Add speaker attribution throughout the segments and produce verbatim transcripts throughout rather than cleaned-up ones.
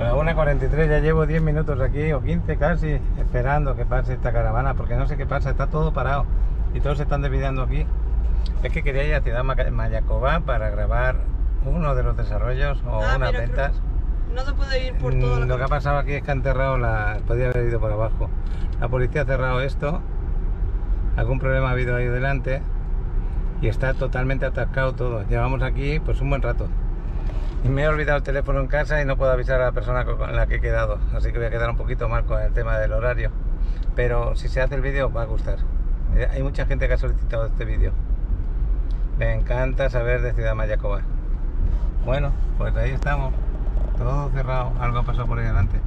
Speaker 1: Pues a una cuarenta y tres ya llevo diez minutos aquí, o quince casi, esperando que pase esta caravana, porque no sé qué pasa, está todo parado y todos se están desviando aquí. Es que quería ir a Ciudad Mayacoba para grabar uno de los desarrollos o
Speaker 2: ah,
Speaker 1: unas ventas.
Speaker 2: No se puede ir por todo.
Speaker 1: Lo que ha pasado aquí es que han cerrado la... podría haber ido por abajo. La policía ha cerrado esto, algún problema ha habido ahí delante y está totalmente atascado todo. Llevamos aquí pues un buen rato. Y me he olvidado el teléfono en casa y no puedo avisar a la persona con la que he quedado, así que voy a quedar un poquito mal con el tema del horario. Pero si se hace el vídeo va a gustar. Hay mucha gente que ha solicitado este vídeo. Me encanta saber de Ciudad Mayacoba. Bueno, pues ahí estamos. Todo cerrado, algo ha pasado por ahí adelante.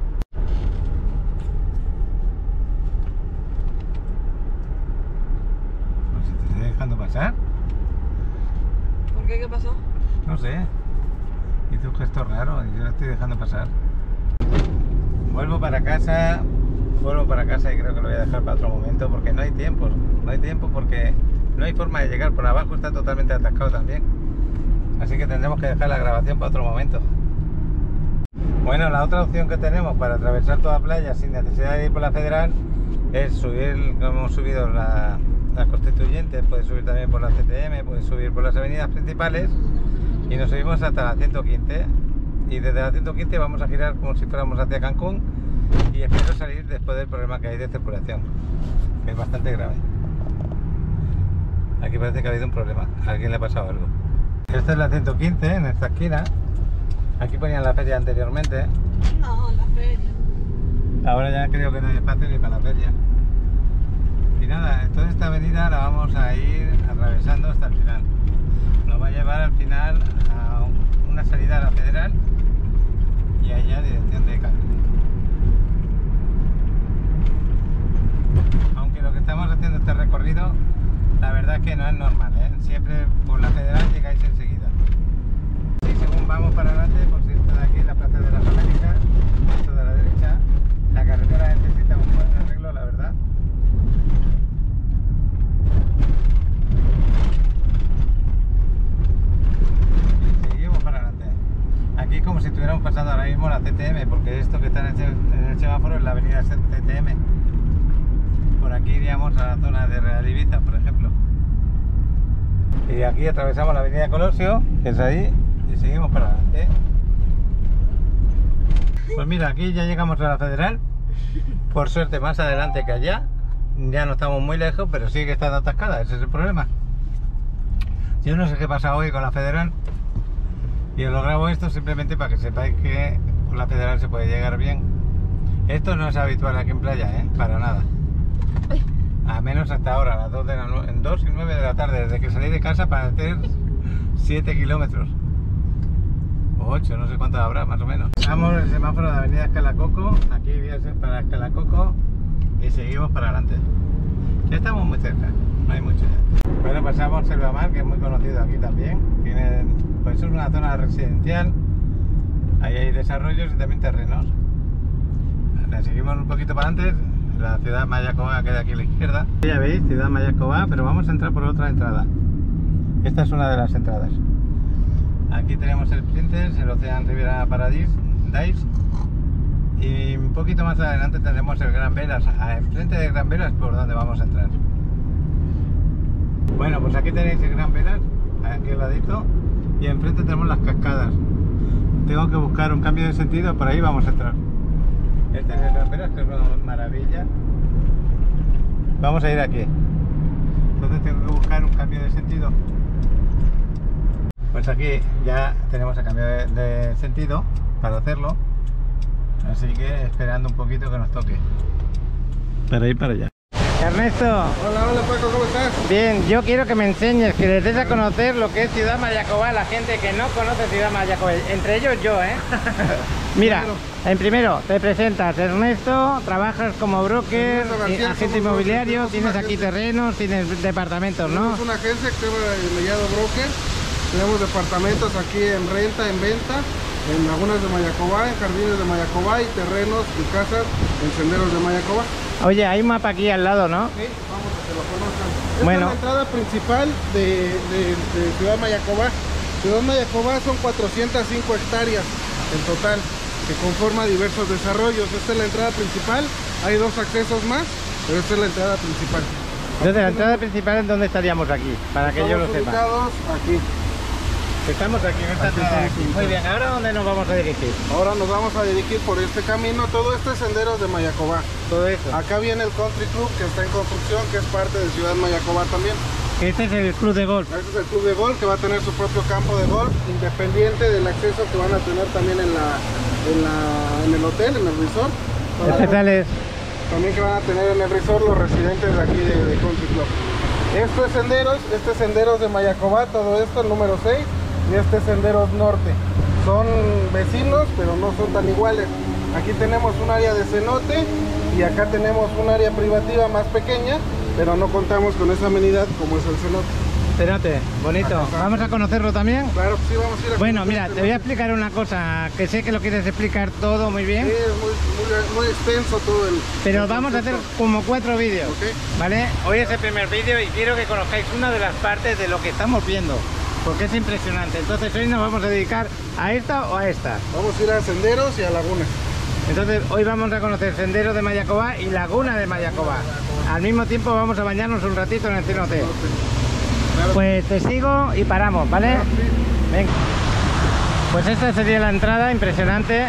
Speaker 1: Pues si te estoy dejando pasar.
Speaker 2: ¿Por qué? ¿Qué pasó?
Speaker 1: No sé. Hice un gesto raro y yo la estoy dejando pasar. Vuelvo para casa. Vuelvo para casa y creo que lo voy a dejar para otro momento porque no hay tiempo. No hay tiempo porque no hay forma de llegar. Por abajo está totalmente atascado también. Así que tendremos que dejar la grabación para otro momento. Bueno, la otra opción que tenemos para atravesar toda la playa sin necesidad de ir por la Federal es subir, como hemos subido la, la Constituyente, puedes subir también por la C T M, puedes subir por las avenidas principales y nos subimos hasta la ciento quince y desde la ciento quince vamos a girar como si fuéramos hacia Cancún y espero salir después del problema que hay de circulación, que es bastante grave. Aquí parece que ha habido un problema, a alguien le ha pasado algo. Esta es la ciento quince en esta esquina. Aquí ponían la feria anteriormente.
Speaker 2: No, la feria.
Speaker 1: Ahora ya creo que no hay espacio ni para la feria. Y nada, toda esta avenida la vamos a ir atravesando hasta el final. Nos va a llevar al final a una salida a la Federal y allá dirección de Cancún. Aunque lo que estamos haciendo este recorrido, la verdad es que no es normal, ¿eh? Siempre por la Federal llegáis enseguida. Y según vamos para adelante, pues esto de aquí, la Plaza de las Américas, esto de la derecha, la carretera necesita un buen arreglo, la verdad. Y seguimos para adelante. Aquí es como si estuviéramos pasando ahora mismo la C T M, porque esto que está en el, en el semáforo es la avenida C T M. Por aquí iríamos a la zona de Real Ibiza, por ejemplo. Y aquí atravesamos la avenida Colosio, que es ahí. Y seguimos para adelante. Pues mira, aquí ya llegamos a la Federal. Por suerte más adelante que allá. Ya no estamos muy lejos, pero sigue estando atascada, ese es el problema. Yo no sé qué pasa hoy con la Federal. Y os lo grabo esto simplemente para que sepáis que por la Federal se puede llegar bien. Esto no es habitual aquí en playa, ¿eh? Para nada. A menos hasta ahora, a las dos, de la, en dos y nueve de la tarde, desde que salí de casa para hacer siete kilómetros. ocho, no sé cuánto habrá, más o menos. Estamos en el semáforo de Avenida Escalacoco, aquí voy a ser para Escalacoco y seguimos para adelante. Ya estamos muy cerca, no hay mucho ya. Bueno, pasamos Selvamar, que es muy conocido aquí también. Tiene, pues es una zona residencial, ahí hay desarrollos y también terrenos. Le seguimos un poquito para antes, la Ciudad Mayacoba queda aquí a la izquierda. Ya veis, Ciudad Mayacoba, pero vamos a entrar por otra entrada. Esta es una de las entradas. Aquí tenemos el Princess, el Ocean Riviera Paradise, y un poquito más adelante tendremos el Gran Velas. Enfrente de Gran Velas por donde vamos a entrar. Bueno, pues aquí tenéis el Gran Velas, aquí al ladito, y enfrente tenemos las cascadas. Tengo que buscar un cambio de sentido, por ahí vamos a entrar. Este es el Gran Velas, que es una maravilla. Vamos a ir aquí. Entonces tengo que buscar un cambio de sentido. Pues aquí ya tenemos el cambio de, de sentido para hacerlo, así que esperando un poquito que nos toque para ir para allá. Ernesto.
Speaker 3: Hola, hola Paco, ¿cómo estás?
Speaker 1: Bien, yo quiero que me enseñes, que les des a conocer lo que es Ciudad Mayacoba a la gente que no conoce Ciudad Mayacoba, entre ellos yo, ¿eh? Mira, en primero te presentas, Ernesto, trabajas como broker, García, agente inmobiliario, tienes aquí agencia. Terrenos, tienes departamentos, ¿no?
Speaker 3: Es una agencia que se llama Mellado Broker. Tenemos departamentos aquí en renta, en venta, en lagunas de Mayacoba, en jardines de Mayacoba y terrenos y casas en senderos de Mayacoba.
Speaker 1: Oye, hay un mapa aquí al lado, ¿no?
Speaker 3: Sí, vamos a que lo conozcan. Esta
Speaker 1: Bueno.
Speaker 3: es la entrada principal de, de, de Ciudad Mayacoba. Ciudad Mayacoba son cuatrocientas cinco hectáreas en total. que conforma diversos desarrollos. Esta es la entrada principal, hay dos accesos más, pero esta es la entrada principal.
Speaker 1: Entonces, la entrada principal, ¿en dónde estaríamos aquí? Para que yo lo sepa.
Speaker 3: Estamos aquí.
Speaker 1: Estamos aquí en esta
Speaker 3: Aquí
Speaker 1: entrada.
Speaker 3: estamos
Speaker 1: Muy bien, ¿ahora dónde nos vamos a dirigir?
Speaker 3: Ahora nos vamos a dirigir por este camino. Todo este es senderos de Mayacobá.
Speaker 1: Todo eso.
Speaker 3: Acá viene el Country Club que está en construcción, que es parte de Ciudad Mayacobá también.
Speaker 1: Este es el club de golf.
Speaker 3: Este es el club de golf que va a tener su propio campo de golf, independiente del acceso que van a tener también en, la, en, la, en el hotel, en el resort.
Speaker 1: Especiales.
Speaker 3: También que van a tener en el resort los residentes de aquí de, de Country Club. Esto es senderos, este es senderos de Mayacobá, todo esto, el número seis, y este es senderos norte. Son vecinos, pero no son tan iguales. Aquí tenemos un área de cenote y acá tenemos un área privativa más pequeña, pero no contamos con esa amenidad como es el cenote.
Speaker 1: Cenote, bonito. ¿Vamos a conocerlo también?
Speaker 3: Claro, sí, vamos a ir a
Speaker 1: Bueno,
Speaker 3: conocer
Speaker 1: mira,
Speaker 3: el
Speaker 1: te voy a
Speaker 3: cenote.
Speaker 1: explicar una cosa, que sé que lo quieres explicar todo muy bien,
Speaker 3: Sí, es muy, muy, muy extenso todo el...
Speaker 1: pero
Speaker 3: el
Speaker 1: vamos a hacer
Speaker 3: concepto.
Speaker 1: como cuatro vídeos,
Speaker 3: Ok.
Speaker 1: ¿vale? Hoy es el primer vídeo y quiero que conozcáis una de las partes de lo que estamos viendo, porque es impresionante. Entonces hoy nos vamos a dedicar a esta o a esta.
Speaker 3: Vamos a ir a senderos y a lagunas.
Speaker 1: Entonces hoy vamos a conocer senderos de Mayacobá y laguna de Mayacobá. Al mismo tiempo vamos a bañarnos un ratito en el cenote.
Speaker 3: Claro.
Speaker 1: Pues te sigo y paramos, ¿vale? Venga. Pues esta sería la entrada, impresionante.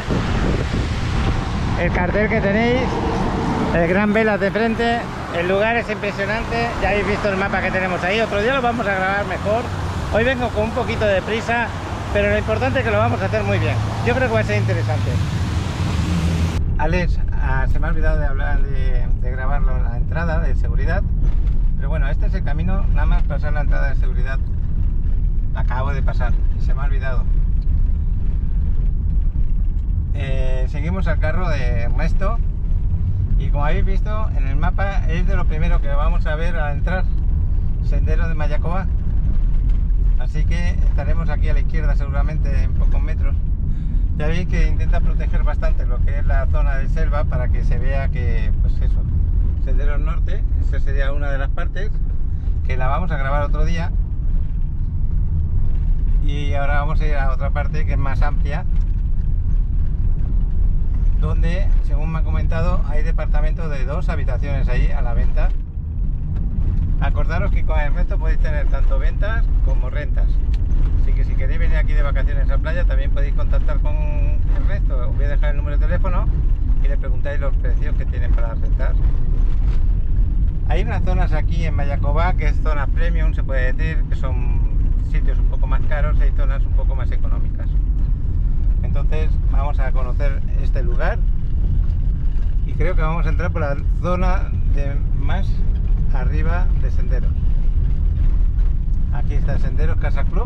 Speaker 1: El cartel que tenéis, el gran velas de frente, el lugar es impresionante. Ya habéis visto el mapa que tenemos ahí, otro día lo vamos a grabar mejor. Hoy vengo con un poquito de prisa, pero lo importante es que lo vamos a hacer muy bien. Yo creo que va a ser interesante. Alex, ah, se me ha olvidado de hablar de, de grabar la entrada de seguridad, pero bueno, este es el camino, nada más pasar la entrada de seguridad. Acabo de pasar y se me ha olvidado. Eh, seguimos al carro de Ernesto y como habéis visto en el mapa es de lo primero que vamos a ver al entrar, sendero de Mayacobá. Así que estaremos aquí a la izquierda seguramente en pocos metros. Ya veis que intenta proteger bastante lo que es la zona de selva para que se vea que, pues eso, senderos norte, esa sería una de las partes que la vamos a grabar otro día. Y ahora vamos a ir a otra parte que es más amplia, donde, según me han comentado, hay departamentos de dos habitaciones ahí a la venta. Acordaros que con el resto podéis tener tanto ventas como rentas. Así que si queréis venir aquí de vacaciones a playa, también podéis contactar con Ernesto. Os voy a dejar el número de teléfono y le preguntáis los precios que tienen para rentar. Hay unas zonas aquí en Mayacobá que es zona premium, se puede decir, que son sitios un poco más caros, hay zonas un poco más económicas. Entonces vamos a conocer este lugar y creo que vamos a entrar por la zona de más arriba de senderos. Aquí está Senderos Casa Club.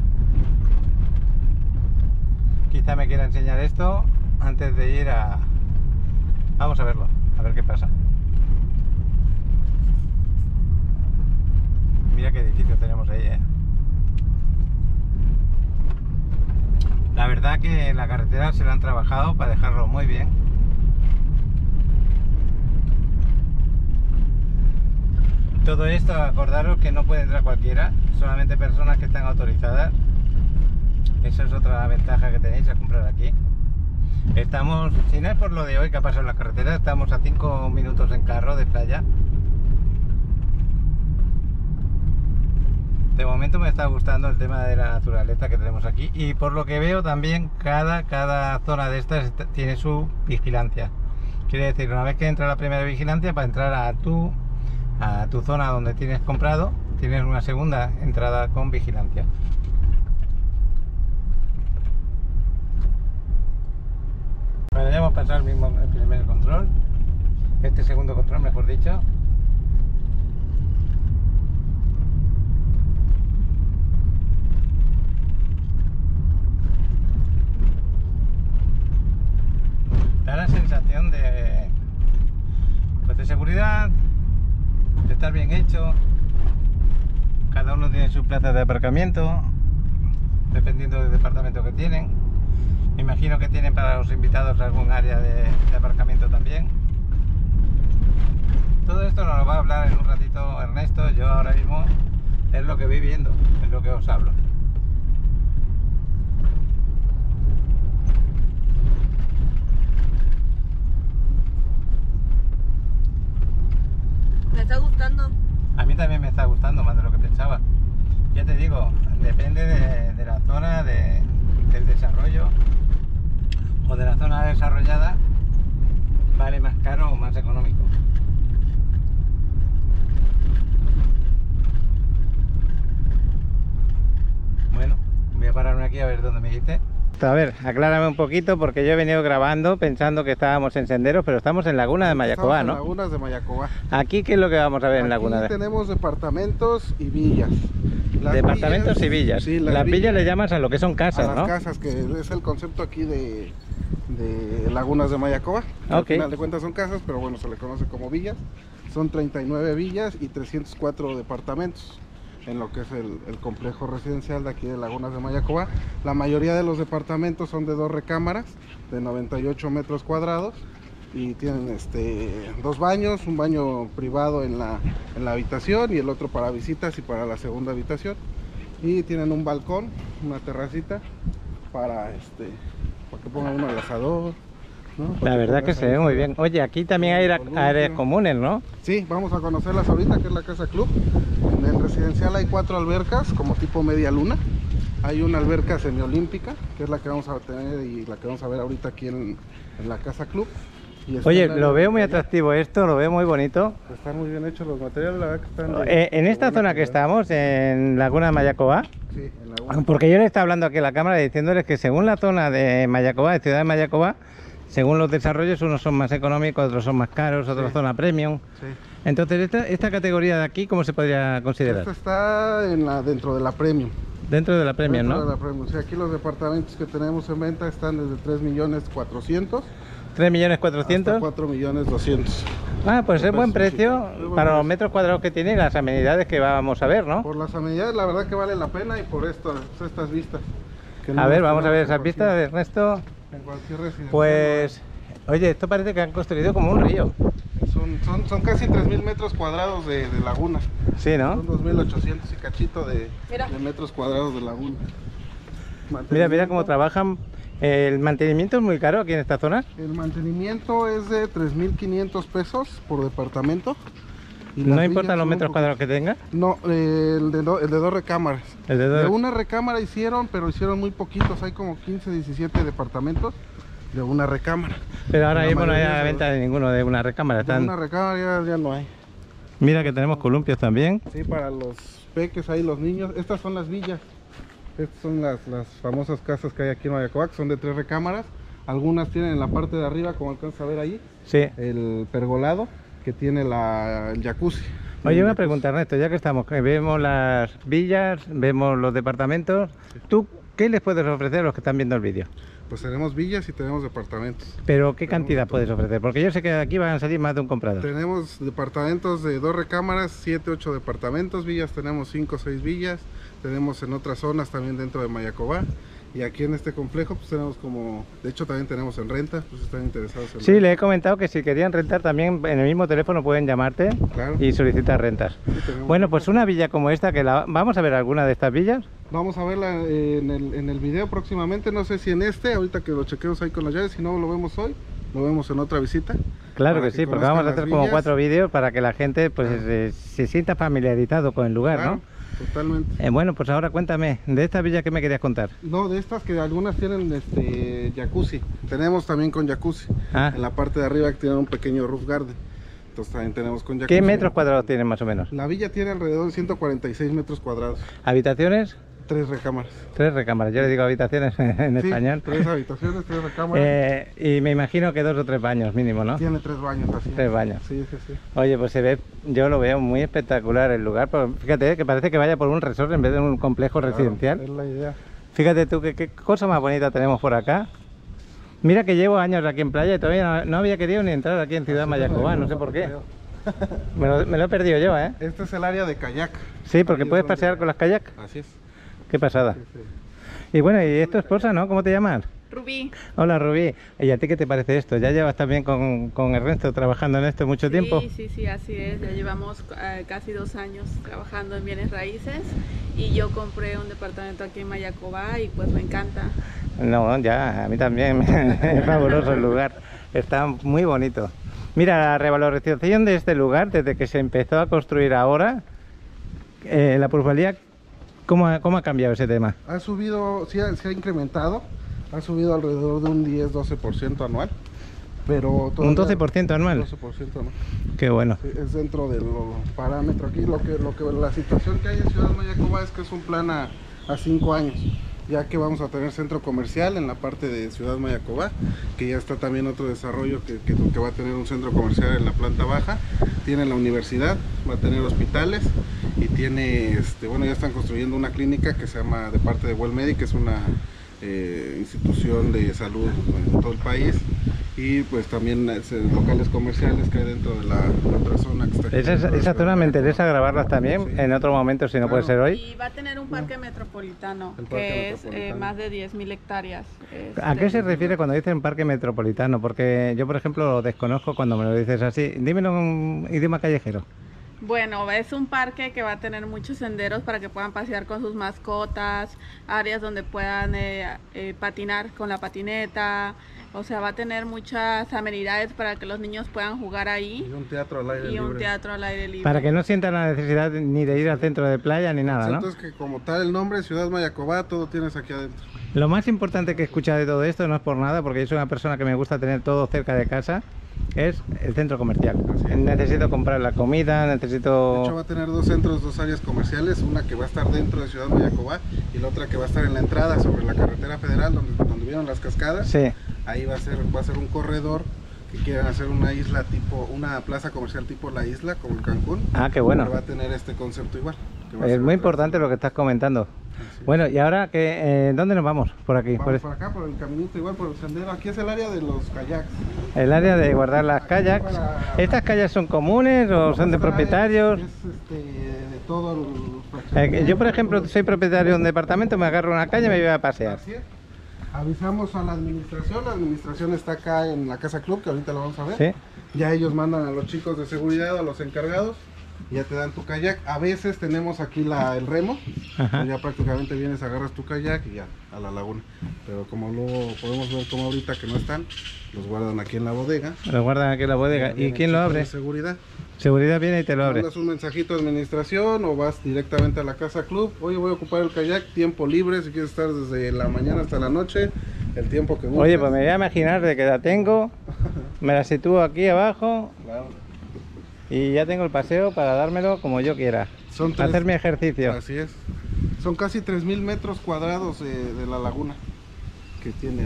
Speaker 1: Quizá me quiera enseñar esto antes de ir a... Vamos a verlo, a ver qué pasa. Mira qué edificio tenemos ahí, ¿eh? La verdad que la carretera se la han trabajado para dejarlo muy bien. Todo esto, acordaros que no puede entrar cualquiera, solamente personas que están autorizadas. Esa es otra ventaja que tenéis a comprar aquí. Estamos, si no es por lo de hoy que ha pasado en la carretera, estamos a cinco minutos en carro de playa. De momento me está gustando el tema de la naturaleza que tenemos aquí y por lo que veo también cada, cada zona de estas tiene su vigilancia. Quiere decir, una vez que entra la primera vigilancia, para entrar a tu, a tu zona donde tienes comprado, tienes una segunda entrada con vigilancia. Bueno, ya hemos pasado el mismo el primer control, este segundo control mejor dicho. Da la sensación de, pues de seguridad, de estar bien hecho. Cada uno tiene su plaza de aparcamiento, dependiendo del departamento que tienen. Me imagino que tienen para los invitados algún área de, de aparcamiento también. Todo esto nos lo va a hablar en un ratito Ernesto. Yo ahora mismo es lo que voy viendo, es lo que os hablo. está gustando más de lo que pensaba. Ya te digo, depende de, de la zona, de, del desarrollo o de la zona desarrollada, vale más caro o más económico. Bueno, voy a pararme aquí a ver dónde me dice. A ver, aclárame un poquito porque yo he venido grabando pensando que estábamos en senderos, pero estamos en Laguna de Mayacobá, ¿no?
Speaker 3: En Lagunas de Mayacobá.
Speaker 1: Aquí, ¿qué es lo que vamos a ver
Speaker 3: Aquí
Speaker 1: en Laguna de
Speaker 3: tenemos departamentos y villas. Las
Speaker 1: Departamentos
Speaker 3: villas,
Speaker 1: y villas.
Speaker 3: Sí,
Speaker 1: las, las villas, villas le llamas a lo que son casas,
Speaker 3: a las
Speaker 1: ¿no?
Speaker 3: casas, que es el concepto aquí de, de Lagunas de Mayacobá.
Speaker 1: Okay.
Speaker 3: Al final de cuentas son casas, pero bueno, se le conoce como villas. Son treinta y nueve villas y trescientos cuatro departamentos en lo que es el, el complejo residencial de aquí de Lagunas de Mayacobá. La mayoría de los departamentos son de dos recámaras de noventa y ocho metros cuadrados y tienen este, dos baños, un baño privado en la, en la habitación y el otro para visitas y para la segunda habitación, y tienen un balcón, una terracita para, este, para que pongan uno al asador, ¿no?
Speaker 1: La verdad que se ve muy bien. Oye, aquí también hay áreas comunes, ¿no?
Speaker 3: Sí, vamos a conocerlas ahorita, que es la casa club. En el residencial hay cuatro albercas, como tipo media luna. Hay una alberca semiolímpica, que es la que vamos a tener y la que vamos a ver ahorita aquí en, en la casa club. Y
Speaker 1: oye, lo veo muy atractivo esto, lo veo muy bonito.
Speaker 3: Están muy bien hechos los materiales, la verdad que están... De,
Speaker 1: eh, en
Speaker 3: de
Speaker 1: esta zona que estamos, en Laguna de Mayacobá,
Speaker 3: sí, en Laguna.
Speaker 1: Porque yo le estaba hablando aquí a la cámara diciéndoles que según la zona de Mayacobá, de Ciudad de Mayacobá, según los desarrollos, unos son más económicos, otros son más caros, otros
Speaker 3: sí.
Speaker 1: zona premium.
Speaker 3: Sí.
Speaker 1: Entonces, esta, esta categoría de aquí, ¿cómo se podría considerar?
Speaker 3: Esta está en la, dentro de la premium.
Speaker 1: Dentro de la premium,
Speaker 3: dentro
Speaker 1: ¿no?
Speaker 3: De la premium. Sí, aquí los departamentos que tenemos en venta están desde tres millones cuatrocientos.
Speaker 1: tres millones cuatrocientos.
Speaker 3: Hasta cuatro millones doscientos.
Speaker 1: Ah, pues es buen
Speaker 3: precio,
Speaker 1: precio
Speaker 3: sí, buen
Speaker 1: para
Speaker 3: precio.
Speaker 1: los metros cuadrados que tiene y las amenidades que vamos a ver, ¿no?
Speaker 3: Por las amenidades, la verdad que vale la pena, y por estas, estas vistas. Que no
Speaker 1: A ver,
Speaker 3: las
Speaker 1: vamos a ver
Speaker 3: tenemos
Speaker 1: esas vistas, Ernesto.
Speaker 3: En cualquier residencial.
Speaker 1: Pues, oye, esto parece que han construido como un río.
Speaker 3: Son, son, son casi tres mil metros cuadrados de, de laguna.
Speaker 1: Sí, ¿no?
Speaker 3: Son dos mil ochocientos y cachito de,
Speaker 2: Mira.
Speaker 3: de metros cuadrados de laguna.
Speaker 1: Mira, mira cómo trabajan. El mantenimiento es muy caro aquí en esta zona.
Speaker 3: El mantenimiento es de tres mil quinientos pesos por departamento. Y
Speaker 1: No
Speaker 3: las
Speaker 1: importa
Speaker 3: villas
Speaker 1: los
Speaker 3: son
Speaker 1: metros
Speaker 3: un
Speaker 1: cuadrados que tenga.
Speaker 3: No, eh, el, de do- el de dos recámaras.
Speaker 1: El de dos.
Speaker 3: De una recámara hicieron, pero hicieron muy poquitos. Hay como quince, diecisiete departamentos de una recámara.
Speaker 1: Pero ahora
Speaker 3: La
Speaker 1: mismo no hay a
Speaker 3: mayoría
Speaker 1: la
Speaker 3: de-
Speaker 1: venta de ninguno de una recámara.
Speaker 3: De
Speaker 1: Están...
Speaker 3: una recámara ya, ya no hay.
Speaker 1: Mira que tenemos columpios también.
Speaker 3: Sí, para los peques ahí, los niños. Estas son las villas. Estas son las, las famosas casas que hay aquí en Mayacobá, que son de tres recámaras. Algunas tienen en la parte de arriba, como alcanza a ver ahí,
Speaker 1: Sí.
Speaker 3: el pergolado, que tiene la, el jacuzzi.
Speaker 1: Oye, una pregunta, Ernesto, ya que estamos, que vemos las villas, vemos los departamentos, ¿tú qué les puedes ofrecer a los que están viendo el vídeo?
Speaker 3: Pues tenemos villas y tenemos departamentos.
Speaker 1: Pero ¿qué
Speaker 3: Tenemos
Speaker 1: cantidad
Speaker 3: de todo.
Speaker 1: puedes ofrecer? Porque yo sé que aquí van a salir más de un comprador.
Speaker 3: Tenemos departamentos de dos recámaras, siete, ocho departamentos. Villas tenemos cinco o seis villas. Tenemos en otras zonas también dentro de Mayacobá. Y aquí en este complejo pues tenemos como... De hecho también tenemos en renta, pues están interesados en
Speaker 1: Sí,
Speaker 3: renta.
Speaker 1: le he comentado que si querían rentar también en el mismo teléfono pueden llamarte
Speaker 3: Claro.
Speaker 1: y solicitar rentas.
Speaker 3: Sí, tenemos
Speaker 1: Bueno,
Speaker 3: renta.
Speaker 1: pues una villa como esta, que la... ¿vamos a ver alguna de estas villas?
Speaker 3: Vamos a verla en el, en el video próximamente, no sé si en este, ahorita que lo chequeemos ahí con las llaves, si no lo vemos hoy, lo vemos en otra visita.
Speaker 1: Claro
Speaker 3: Para
Speaker 1: que
Speaker 3: que
Speaker 1: sí, porque
Speaker 3: conozcan
Speaker 1: vamos a
Speaker 3: las
Speaker 1: hacer como
Speaker 3: villas.
Speaker 1: cuatro vídeos para que la gente pues
Speaker 3: Claro.
Speaker 1: eh, se sienta familiarizado con el lugar,
Speaker 3: Claro,
Speaker 1: ¿no?
Speaker 3: totalmente.
Speaker 1: Eh, bueno, pues ahora cuéntame, de esta villa, ¿qué me querías contar?
Speaker 3: No, de estas que algunas tienen este jacuzzi, tenemos también con jacuzzi.
Speaker 1: Ah.
Speaker 3: En la parte de arriba que tienen un pequeño roof garden, entonces también tenemos con jacuzzi.
Speaker 1: ¿Qué metros cuadrados tienen más o menos?
Speaker 3: La villa tiene alrededor de ciento cuarenta y seis metros cuadrados,
Speaker 1: ¿Habitaciones?
Speaker 3: tres recámaras.
Speaker 1: Tres recámaras, yo le digo habitaciones en
Speaker 3: Sí,
Speaker 1: español.
Speaker 3: tres habitaciones, tres recámaras.
Speaker 1: Eh, y me imagino que dos o tres baños mínimo, ¿no?
Speaker 3: Tiene tres baños así.
Speaker 1: Tres baños.
Speaker 3: Sí, sí, sí.
Speaker 1: Oye, pues se ve, yo lo veo muy espectacular el lugar, pero fíjate que parece que vaya por un resort en vez de un complejo
Speaker 3: Claro,
Speaker 1: residencial.
Speaker 3: es la idea.
Speaker 1: Fíjate tú qué, qué cosa más bonita tenemos por acá. Mira que llevo años aquí en playa y todavía no, no había querido ni entrar aquí en Ciudad Mayacobá, no sé por qué. Me lo, me lo he perdido yo, ¿eh?
Speaker 3: Este es el área de kayak.
Speaker 1: Sí, porque
Speaker 3: Ahí es
Speaker 1: puedes
Speaker 3: donde-
Speaker 1: pasear con las kayak.
Speaker 3: Así es.
Speaker 1: Qué pasada.
Speaker 3: Sí, sí.
Speaker 1: Y bueno, y es tu esposa, ¿no? ¿Cómo te llamas?
Speaker 2: Rubí.
Speaker 1: Hola, Rubí. ¿Y a ti qué te parece esto? ¿Ya llevas también con, con Ernesto trabajando en esto mucho tiempo?
Speaker 4: Sí, sí, sí, así es. Ya llevamos eh, casi dos años trabajando en bienes raíces y yo compré un departamento aquí en Mayacobá y pues me encanta.
Speaker 1: No, ya, a mí también. Es fabuloso el lugar. Está muy bonito. Mira, la revalorización de este lugar, desde que se empezó a construir ahora, eh, la plusvalía, ¿cómo ha, ¿cómo ha cambiado ese tema?
Speaker 3: Ha subido, sí ha, sí ha incrementado, ha subido alrededor de un diez doce por ciento anual, pero
Speaker 1: ¿Un doce por ciento anual?
Speaker 3: doce por ciento anual.
Speaker 1: Qué bueno.
Speaker 3: Sí, es dentro del parámetro aquí. Lo que, lo que la situación que hay en Ciudad Mayacoba es que es un plan a, a cinco años, ya que vamos a tener centro comercial en la parte de Ciudad Mayacoba, que ya está también otro desarrollo que, que, que va a tener un centro comercial en la planta baja, tiene la universidad, va a tener hospitales y tiene, este, bueno, ya están construyendo una clínica que se llama de parte de WellMedic, que es una eh, institución de salud en todo el país, y pues también eh, locales comerciales que hay dentro de la, la otra zona que está aquí.
Speaker 1: Esa, esa zona me interesa grabarlas también,
Speaker 3: Sí.
Speaker 1: en otro momento, si no
Speaker 3: Claro.
Speaker 1: puede ser hoy.
Speaker 4: Y va a tener un parque metropolitano,
Speaker 3: El parque
Speaker 4: que es eh,
Speaker 3: metropolitano.
Speaker 4: más de diez mil hectáreas.
Speaker 1: ¿A qué
Speaker 4: Este,
Speaker 1: se refiere cuando dicen parque metropolitano? Porque yo, por ejemplo, lo desconozco cuando me lo dices así. Dímelo en un idioma callejero.
Speaker 4: Bueno, es un parque que va a tener muchos senderos para que puedan pasear con sus mascotas, áreas donde puedan eh, eh, patinar con la patineta, o sea, va a tener muchas amenidades para que los niños puedan jugar
Speaker 3: Y
Speaker 4: ahí
Speaker 3: un teatro al aire
Speaker 4: y
Speaker 3: libre.
Speaker 4: un teatro al aire libre.
Speaker 1: Para que no sientan la necesidad ni de ir al centro de playa ni nada, ¿no?
Speaker 3: Entonces que como tal el nombre, Ciudad Mayacoba, todo tienes aquí adentro.
Speaker 1: Lo más importante que he escuchado de todo esto, no es por nada, porque yo soy una persona que me gusta tener todo cerca de casa, es el centro comercial.
Speaker 3: Así es.
Speaker 1: Necesito comprar la comida,
Speaker 3: De hecho
Speaker 1: necesito...
Speaker 3: va a tener dos centros, dos áreas comerciales, una que va a estar dentro de Ciudad Mayacoba y la otra que va a estar en la entrada sobre la carretera federal donde, donde vieron las cascadas.
Speaker 1: Sí,
Speaker 3: Ahí va a ser, va a ser un corredor que quieren hacer una isla tipo, una plaza comercial tipo La Isla, como en Cancún.
Speaker 1: ah, qué bueno.
Speaker 3: Que va a tener este concepto igual. que va a
Speaker 1: Es
Speaker 3: ser
Speaker 1: muy
Speaker 3: otra-
Speaker 1: importante lo que estás comentando.
Speaker 3: Así es.
Speaker 1: Bueno, y ahora, que, eh, ¿dónde nos vamos? Por aquí, por
Speaker 3: Vamos
Speaker 1: es-
Speaker 3: por acá, por el caminito, igual por el sendero. Aquí es el área de los kayaks.
Speaker 1: el área de guardar las kayaks. ¿Estas kayaks son comunes o son de
Speaker 3: Esta
Speaker 1: propietarios?
Speaker 3: Es, es, este, de todo el
Speaker 1: Eh,
Speaker 3: fraccionamiento.
Speaker 1: yo, por ejemplo, soy propietario de un departamento, me agarro una calle y me voy a pasear.
Speaker 3: Así es. Avisamos a la administración, la administración está acá en la Casa Club, que ahorita lo vamos a ver.
Speaker 1: Sí.
Speaker 3: Ya ellos mandan a los chicos de seguridad, a los encargados, y ya te dan tu kayak. A veces tenemos aquí la, el remo,
Speaker 1: Ajá.
Speaker 3: pues ya prácticamente vienes, agarras tu kayak y ya a la laguna. Pero como luego podemos ver como ahorita que no están, los guardan aquí en la bodega.
Speaker 1: Lo guardan aquí en la bodega.
Speaker 3: Ya
Speaker 1: ¿Y
Speaker 3: viene
Speaker 1: quién
Speaker 3: el
Speaker 1: lo
Speaker 3: chico
Speaker 1: abre?
Speaker 3: de seguridad.
Speaker 1: Seguridad viene y te lo abre.
Speaker 3: Mandas un mensajito de administración o vas directamente a la Casa Club. Oye, voy a ocupar el kayak, tiempo libre, si quieres estar desde la mañana hasta la noche, el tiempo que gustes.
Speaker 1: Oye, pues me voy a imaginar de qué edad tengo, me la sitúo aquí abajo
Speaker 3: Claro.
Speaker 1: y ya tengo el paseo para dármelo como yo quiera.
Speaker 3: Son tres-
Speaker 1: Hacer mi ejercicio.
Speaker 3: Así es. Son casi tres mil metros cuadrados eh, de la laguna que tienen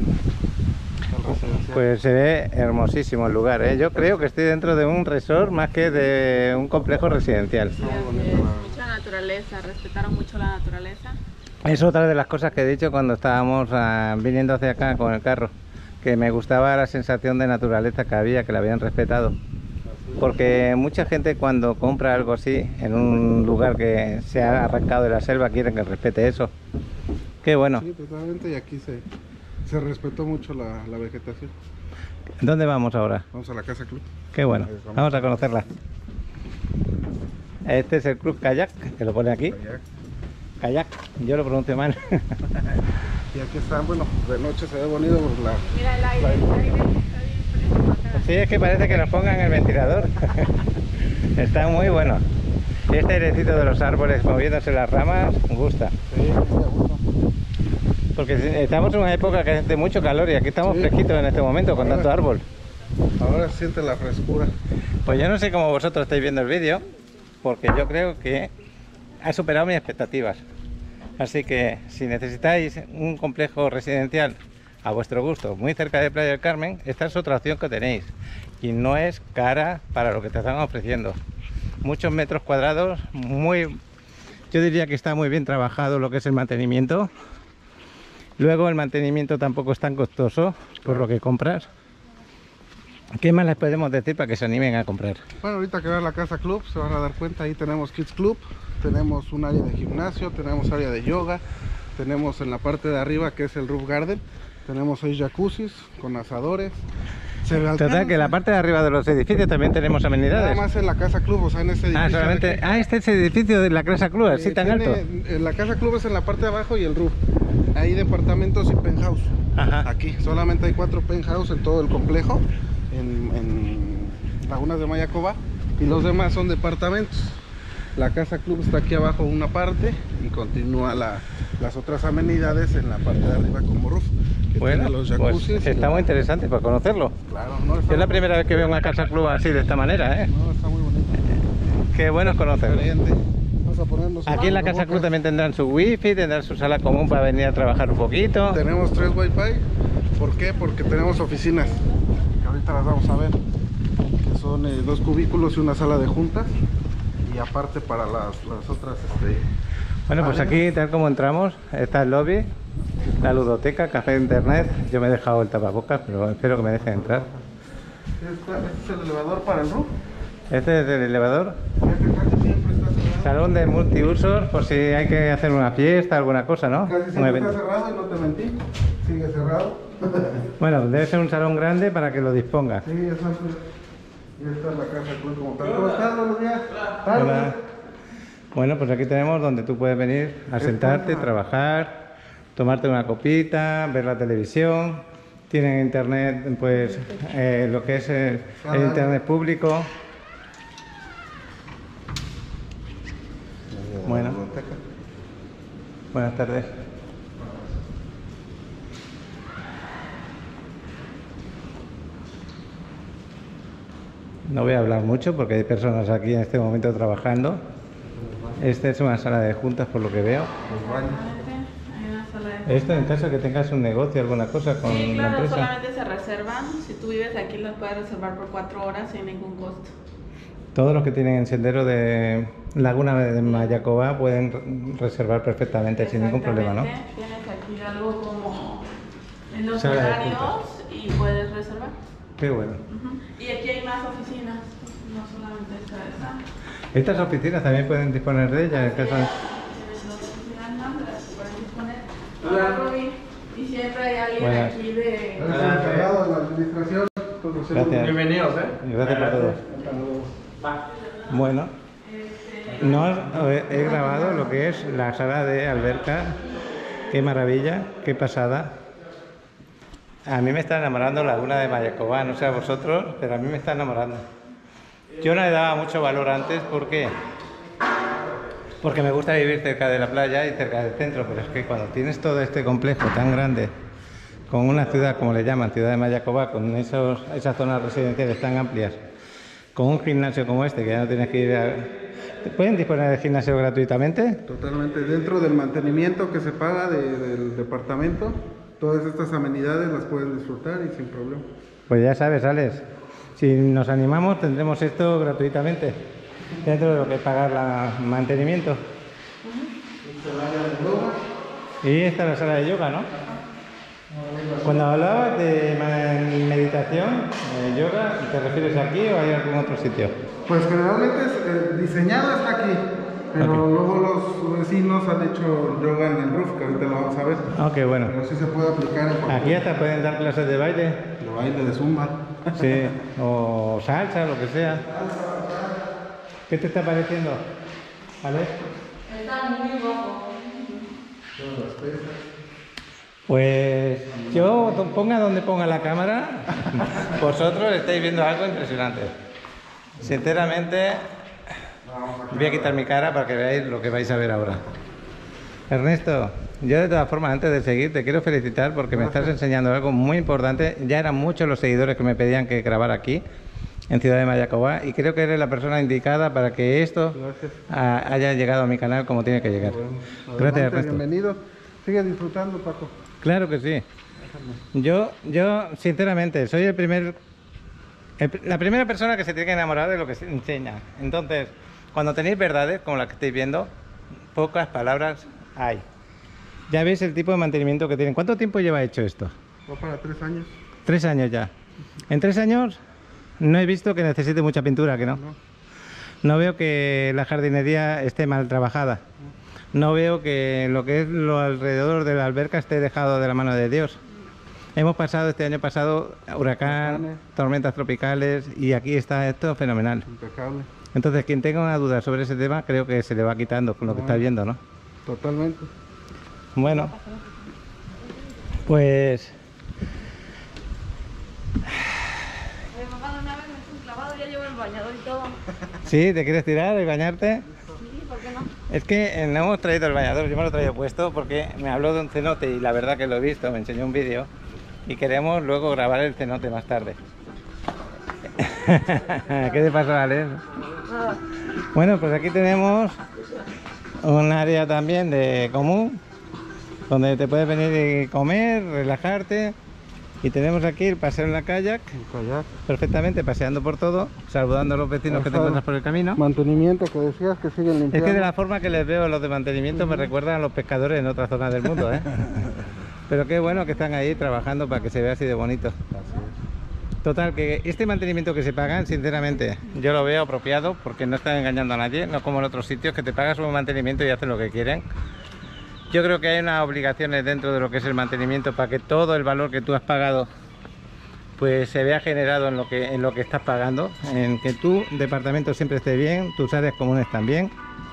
Speaker 3: el residencial.
Speaker 1: Pues se ve hermosísimo el lugar, ¿eh? Yo creo que estoy dentro de un resort más que de un complejo residencial.
Speaker 3: Está muy
Speaker 4: Así
Speaker 3: bonito,
Speaker 4: es,
Speaker 3: la-
Speaker 4: mucha naturaleza, respetaron mucho la naturaleza.
Speaker 1: Es otra de las cosas que he dicho cuando estábamos ah, viniendo hacia acá con el carro, que me gustaba la sensación de naturaleza que había, que la habían respetado. Porque mucha gente cuando compra algo así en un lugar que se ha arrancado de la selva quiere que respete eso. Qué bueno.
Speaker 3: Sí, totalmente, y aquí se, se respetó mucho la, la vegetación.
Speaker 1: ¿Dónde vamos ahora?
Speaker 3: Vamos a la Casa Club.
Speaker 1: Qué bueno.
Speaker 3: Ahí vamos.
Speaker 1: Vamos a conocerla. Este es el Club Kayak, que lo pone aquí.
Speaker 3: Kayak.
Speaker 1: Kayak, yo lo pronuncio mal.
Speaker 3: Y aquí están, bueno, de noche se ve bonito por la...
Speaker 4: Mira el aire, el aire está bien fresco acá.
Speaker 1: Sí, es que parece que nos pongan el ventilador. Está muy bueno. Y este airecito de los árboles moviéndose las ramas, gusta.
Speaker 3: Sí, sí, a gusto.
Speaker 1: Porque si- estamos en una época que hace mucho calor y aquí estamos
Speaker 3: Sí.
Speaker 1: fresquitos en este momento con tanto árbol.
Speaker 3: Ahora se siente la frescura.
Speaker 1: Pues yo no sé cómo vosotros estáis viendo el vídeo, porque yo creo que ha superado mis expectativas. Así que si necesitáis un complejo residencial a vuestro gusto, muy cerca de Playa del Carmen, esta es otra opción que tenéis. Y no es cara para lo que te están ofreciendo. Muchos metros cuadrados, muy, yo diría que está muy bien trabajado lo que es el mantenimiento. Luego el mantenimiento tampoco es tan costoso por lo que compras. ¿Qué más les podemos decir para que se animen a comprar?
Speaker 3: Bueno, ahorita que vean la Casa Club se van a dar cuenta, ahí tenemos Kids Club, tenemos un área de gimnasio, tenemos área de yoga, tenemos en la parte de arriba que es el Roof Garden, tenemos seis jacuzzis con asadores. Se
Speaker 1: Total,
Speaker 3: alcanza-
Speaker 1: que la parte de arriba de los edificios también tenemos
Speaker 3: Nada
Speaker 1: amenidades.
Speaker 3: más en la Casa Club, o sea, en ese edificio.
Speaker 1: Ah,
Speaker 3: de
Speaker 1: solamente...
Speaker 3: aquí.
Speaker 1: Ah, este es el edificio de la Casa Club, así
Speaker 3: Eh,
Speaker 1: tan
Speaker 3: tiene-
Speaker 1: alto.
Speaker 3: eh, La Casa Club es en la parte de abajo y el roof. Hay departamentos y penthouse.
Speaker 1: Ajá.
Speaker 3: Aquí solamente hay cuatro penthouse en todo el complejo, en, en Lagunas de Mayacoba, y los demás son departamentos. La casa club está aquí abajo una parte y continúa la, las otras amenidades en la parte de arriba como roof. Que
Speaker 1: Bueno,
Speaker 3: tiene los
Speaker 1: pues
Speaker 3: jacuzzis y
Speaker 1: está
Speaker 3: la-
Speaker 1: muy interesante para conocerlo.
Speaker 3: Claro, no está
Speaker 1: Es la
Speaker 3: muy-
Speaker 1: primera vez que veo una casa club así de esta manera, ¿eh?
Speaker 3: No, está muy bonito.
Speaker 1: Qué bueno es conocerlo.
Speaker 3: Diferente. Vamos a ponernos
Speaker 1: Aquí en la casa club también tendrán su wifi, tendrán su sala común para venir a trabajar un poquito.
Speaker 3: Tenemos tres wifi. ¿Por qué? Porque tenemos oficinas, que ahorita las vamos a ver, que son eh, dos cubículos y una sala de juntas, y aparte para las, las otras este,
Speaker 1: Bueno, pues aquí, tal como entramos, está el lobby, la ludoteca, café de internet. Yo me he dejado el tapabocas, pero espero que me dejen entrar.
Speaker 3: Esta- este es el elevador para el roof.
Speaker 1: Este es el elevador.
Speaker 3: Este casi siempre está cerrado.
Speaker 1: Salón de multiusos, por si hay que hacer una fiesta, alguna cosa, ¿no?
Speaker 3: Casi
Speaker 1: Un
Speaker 3: siempre
Speaker 1: evento.
Speaker 3: está cerrado y no te mentí. Sigue cerrado.
Speaker 1: Bueno, debe ser un salón grande para que lo disponga.
Speaker 3: Sí, exacto. Y esta es la casa club como tal. ¿Cómo estás, buenos días?
Speaker 1: Hola. Bueno, pues aquí tenemos donde tú puedes venir a sentarte, trabajar, tomarte una copita, ver la televisión. Tienen internet, pues eh, lo que es el, el internet público. Bueno, buenas tardes. No voy a hablar mucho porque hay personas aquí en este momento trabajando. Esta es una sala de juntas por lo que veo.
Speaker 4: Hay una sala de...
Speaker 1: Esto en caso que tengas un negocio, alguna cosa con
Speaker 4: Sí,
Speaker 1: la
Speaker 4: claro,
Speaker 1: empresa.
Speaker 4: solamente se reservan. Si tú vives aquí, las puedes reservar por cuatro horas sin ningún costo.
Speaker 1: Todos los que tienen el sendero de Laguna de Mayacoba pueden reservar perfectamente sin ningún problema, ¿no?
Speaker 4: Exactamente. Tienes aquí algo como en los
Speaker 1: Sala de
Speaker 4: horarios y puedes reservar.
Speaker 1: Qué bueno.
Speaker 4: Ujú. Y aquí hay más oficinas, no solamente está esa.
Speaker 1: Estas oficinas también pueden disponer de ellas en caso de...
Speaker 4: Tienes dos oficinas más de las que puedes disponer. Hola, Rubí. Y siempre hay alguien
Speaker 1: Buenas.
Speaker 4: aquí de...
Speaker 3: Eres el encargado de la administración. Entonces,
Speaker 1: Gracias.
Speaker 5: Bienvenidos, ¿eh?
Speaker 1: Gracias por todo. Bueno, no he he grabado lo que es la sala de alberca. Qué maravilla, qué pasada. A mí me está enamorando la Laguna de Mayacoba, no sé a vosotros, pero a mí me está enamorando. Yo no le daba mucho valor antes, ¿por qué? Porque me gusta vivir cerca de la playa y cerca del centro, pero es que cuando tienes todo este complejo tan grande, con una ciudad, como le llaman, ciudad de Mayacoba, con esos, esas zonas residenciales tan amplias, con un gimnasio como este, que ya no tienes que ir a... ¿Pueden disponer de gimnasio gratuitamente?
Speaker 3: totalmente dentro del mantenimiento que se paga de- del departamento, todas estas amenidades las pueden disfrutar y sin problema.
Speaker 1: Pues ya sabes, Alex, si nos animamos tendremos esto gratuitamente, dentro de lo que es pagar el mantenimiento. Y esta es la sala de yoga, ¿no? Cuando hablabas de ma- meditación, de yoga, ¿te refieres aquí o hay algún otro sitio?
Speaker 3: Pues generalmente es, eh, diseñado está aquí, pero
Speaker 1: Ok.
Speaker 3: luego los vecinos han hecho yoga en el roof, que ahorita lo vamos a ver.
Speaker 1: Ah, qué bueno.
Speaker 3: Pero sí se puede aplicar en cualquier
Speaker 1: Aquí hasta pueden dar clases de baile,
Speaker 3: de baile, de zumba.
Speaker 1: sí, o salsa, lo que sea. ¿Qué te está pareciendo, Alex?
Speaker 4: Está muy guapo.
Speaker 1: Pues yo, do- ponga donde ponga la cámara, vosotros estáis viendo algo impresionante. Sinceramente, voy a quitar mi cara para que veáis lo que vais a ver ahora. Ernesto, yo de todas formas, antes de seguir, te quiero felicitar porque me estás enseñando algo muy importante. Ya eran muchos los seguidores que me pedían que grabara aquí, en Ciudad de Mayacoba, y creo que eres la persona indicada para que esto ah, haya llegado a mi canal como tiene que llegar. Gracias,
Speaker 3: Adelante,
Speaker 1: Ernesto.
Speaker 3: bienvenido. Sigue disfrutando, Paco.
Speaker 1: Claro que sí. Yo, yo sinceramente, soy el primer, el pr- la primera persona que se tiene que enamorar de lo que se enseña. Entonces, cuando tenéis verdades, como las que estáis viendo, pocas palabras hay. Ya veis el tipo de mantenimiento que tienen. ¿Cuánto tiempo lleva hecho esto?
Speaker 3: Va para tres años.
Speaker 1: Tres años ya. En tres años no he visto que necesite mucha pintura, ¿que no? No veo que la jardinería esté mal trabajada. No veo que lo que es lo alrededor de la alberca esté dejado de la mano de Dios. Hemos pasado este año pasado huracán,
Speaker 3: Huracanes.
Speaker 1: tormentas tropicales y aquí está esto fenomenal.
Speaker 3: Impecable.
Speaker 1: Entonces, quien tenga una duda sobre ese tema, creo que se le va quitando con lo que está viendo, ¿no?
Speaker 3: Totalmente.
Speaker 1: Bueno, pues
Speaker 2: Mi mamá de una vez me hizo un clavado, ya llevo el bañador y todo.
Speaker 1: sí, ¿te quieres tirar y bañarte? Es que eh, no hemos traído el bañador, yo me lo he traído puesto porque me habló de un cenote y la verdad que lo he visto, me enseñó un vídeo y queremos luego grabar el cenote más tarde. ¿Qué te pasó, Alex? Bueno, pues aquí tenemos un área también de común donde te puedes venir y comer, relajarte. Y tenemos aquí el paseo en la kayak,
Speaker 3: kayak.
Speaker 1: perfectamente paseando por todo, saludando a los vecinos que te encuentras por el camino.
Speaker 3: Mantenimiento que decías que siguen limpiando.
Speaker 1: Es que de la forma que les veo los de mantenimiento me recuerdan a los pescadores en otras zonas del mundo, ¿eh? Pero qué bueno que están ahí trabajando para que se vea así de bonito. Total, que este mantenimiento que se pagan, sinceramente, yo lo veo apropiado porque no están engañando a nadie, no como en otros sitios que te pagas un mantenimiento y hacen lo que quieren. Yo creo que hay unas obligaciones dentro de lo que es el mantenimiento para que todo el valor que tú has pagado pues se vea generado en lo que, en lo que estás pagando, en que tu departamento siempre esté bien, tus áreas comunes también.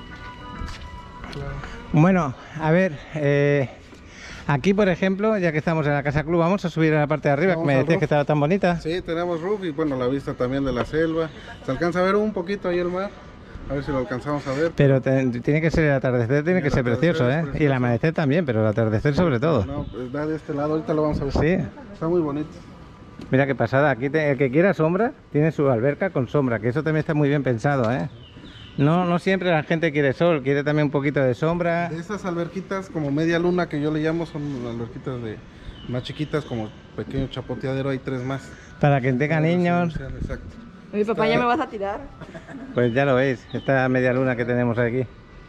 Speaker 1: Bueno, a ver, eh, aquí por ejemplo, ya que estamos en la Casa Club, vamos a subir a la parte de arriba, que me decías que estaba tan bonita.
Speaker 3: Sí, tenemos roof y bueno, la vista también de la selva. Se alcanza a ver un poquito ahí el mar. A ver si lo alcanzamos a ver.
Speaker 1: Pero te, tiene que ser el atardecer, tiene
Speaker 3: Y
Speaker 1: que
Speaker 3: el
Speaker 1: ser
Speaker 3: atardecer
Speaker 1: precioso, ¿eh?
Speaker 3: es precioso.
Speaker 1: Y el amanecer también, pero el atardecer sobre todo.
Speaker 3: No, pues da de este lado, ahorita lo vamos a ver.
Speaker 1: Sí.
Speaker 3: Está muy bonito.
Speaker 1: Mira qué pasada, aquí te- el que quiera sombra, tiene su alberca con sombra, que eso también está muy bien pensado, ¿eh? No, no siempre la gente quiere sol, quiere también un poquito de sombra.
Speaker 3: De esas alberquitas como media luna que yo le llamo, son alberquitas de más chiquitas, como pequeño chapoteadero, hay tres más.
Speaker 1: Para que tenga niños,
Speaker 3: Exacto.
Speaker 2: Mi papá, ¿ya me vas a tirar?
Speaker 1: pues ya lo veis, esta media luna que tenemos aquí.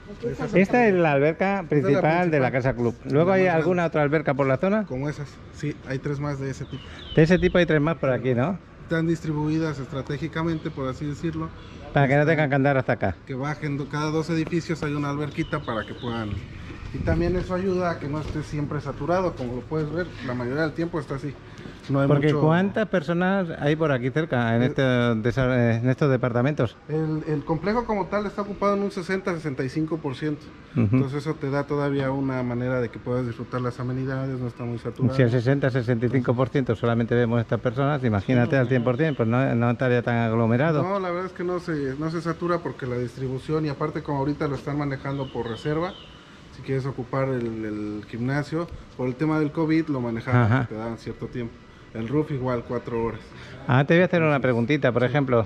Speaker 1: Esta es la alberca principal de la Casa Club. Luego hay alguna otra alberca por la zona.
Speaker 3: Como esas, sí, hay tres más de ese tipo.
Speaker 1: De ese tipo hay tres más por aquí, ¿no?
Speaker 3: Están distribuidas estratégicamente, por así decirlo,
Speaker 1: Para que no tengan que andar hasta acá.
Speaker 3: que bajen, do- cada dos edificios hay una alberquita para que puedan. Y también eso ayuda a que no esté siempre saturado, como lo puedes ver, la mayoría del tiempo está así. No hay
Speaker 1: Porque
Speaker 3: mucho-
Speaker 1: ¿cuántas personas hay por aquí cerca, en, este, desa- en estos departamentos?
Speaker 3: El, el complejo como tal está ocupado en un sesenta a sesenta y cinco por ciento.
Speaker 1: Ujú.
Speaker 3: Entonces eso te da todavía una manera de que puedas disfrutar las amenidades, no está muy saturado.
Speaker 1: Si el sesenta a sesenta y cinco por ciento solamente vemos estas personas, imagínate al cien por ciento, pues no, no estaría tan aglomerado.
Speaker 3: No, la verdad es que no se, no se satura porque la distribución y aparte como ahorita lo están manejando por reserva, si quieres ocupar el, el gimnasio, por el tema del COVID lo manejaban,
Speaker 1: Ajá.
Speaker 3: te daban cierto tiempo. El roof igual, cuatro horas.
Speaker 1: Ah, te voy a hacer una preguntita, por ejemplo.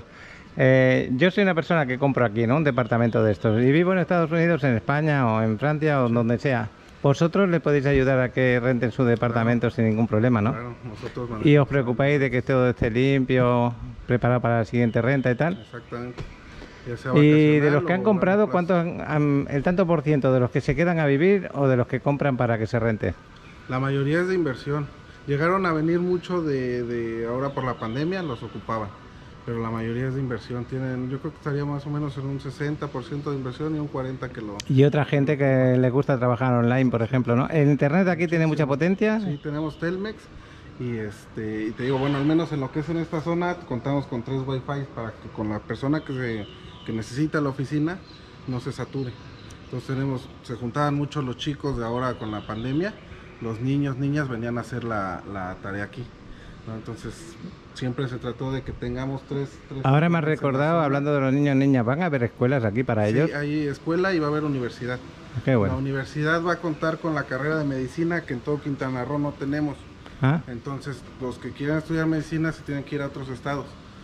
Speaker 1: eh, yo soy una persona que compro aquí, ¿no? Un departamento de estos. Y vivo en Estados Unidos, en España o en Francia o donde sea. Vosotros le podéis ayudar a que renten su departamento sin ningún problema, ¿no?
Speaker 3: Claro, nosotros
Speaker 1: Y
Speaker 3: manejamos.
Speaker 1: os preocupáis de que todo esté limpio, preparado para la siguiente renta y tal.
Speaker 3: Exactamente. Ya sea
Speaker 1: Y de
Speaker 3: vacacional
Speaker 1: los que
Speaker 3: o
Speaker 1: han
Speaker 3: largo
Speaker 1: comprado,
Speaker 3: plazo.
Speaker 1: ¿cuánto han- han- el tanto por ciento de los que se quedan a vivir o de los que compran para que se rente?
Speaker 3: La mayoría es de inversión. Llegaron a venir mucho de, de ahora por la pandemia, los ocupaban. Pero la mayoría es de inversión. Tienen, yo creo que estaría más o menos en un sesenta por ciento de inversión y un cuarenta por ciento que lo...
Speaker 1: Y otra gente que le gusta trabajar online, por ejemplo, ¿no? ¿El internet aquí tiene mucha potencia?
Speaker 3: Sí, tenemos Telmex y este y te digo, bueno, al menos en lo que es en esta zona contamos con tres Wi-Fi para que con la persona que, se, que necesita la oficina no se sature. Entonces tenemos, se juntaban mucho los chicos de ahora con la pandemia, los niños, niñas venían a hacer la, la tarea aquí, ¿no? Entonces siempre se trató de que tengamos tres... tres
Speaker 1: Ahora me has
Speaker 3: en la
Speaker 1: recordado,
Speaker 3: zona.
Speaker 1: hablando de los niños y niñas, ¿van a haber escuelas aquí para
Speaker 3: Sí,
Speaker 1: ellos?
Speaker 3: hay escuela y va a haber universidad.
Speaker 1: Qué
Speaker 3: La
Speaker 1: bueno.
Speaker 3: universidad va a contar con la carrera de medicina que en todo Quintana Roo no tenemos.
Speaker 1: ¿Ah?
Speaker 3: Entonces, los que quieran estudiar medicina se tienen que ir a otros estados.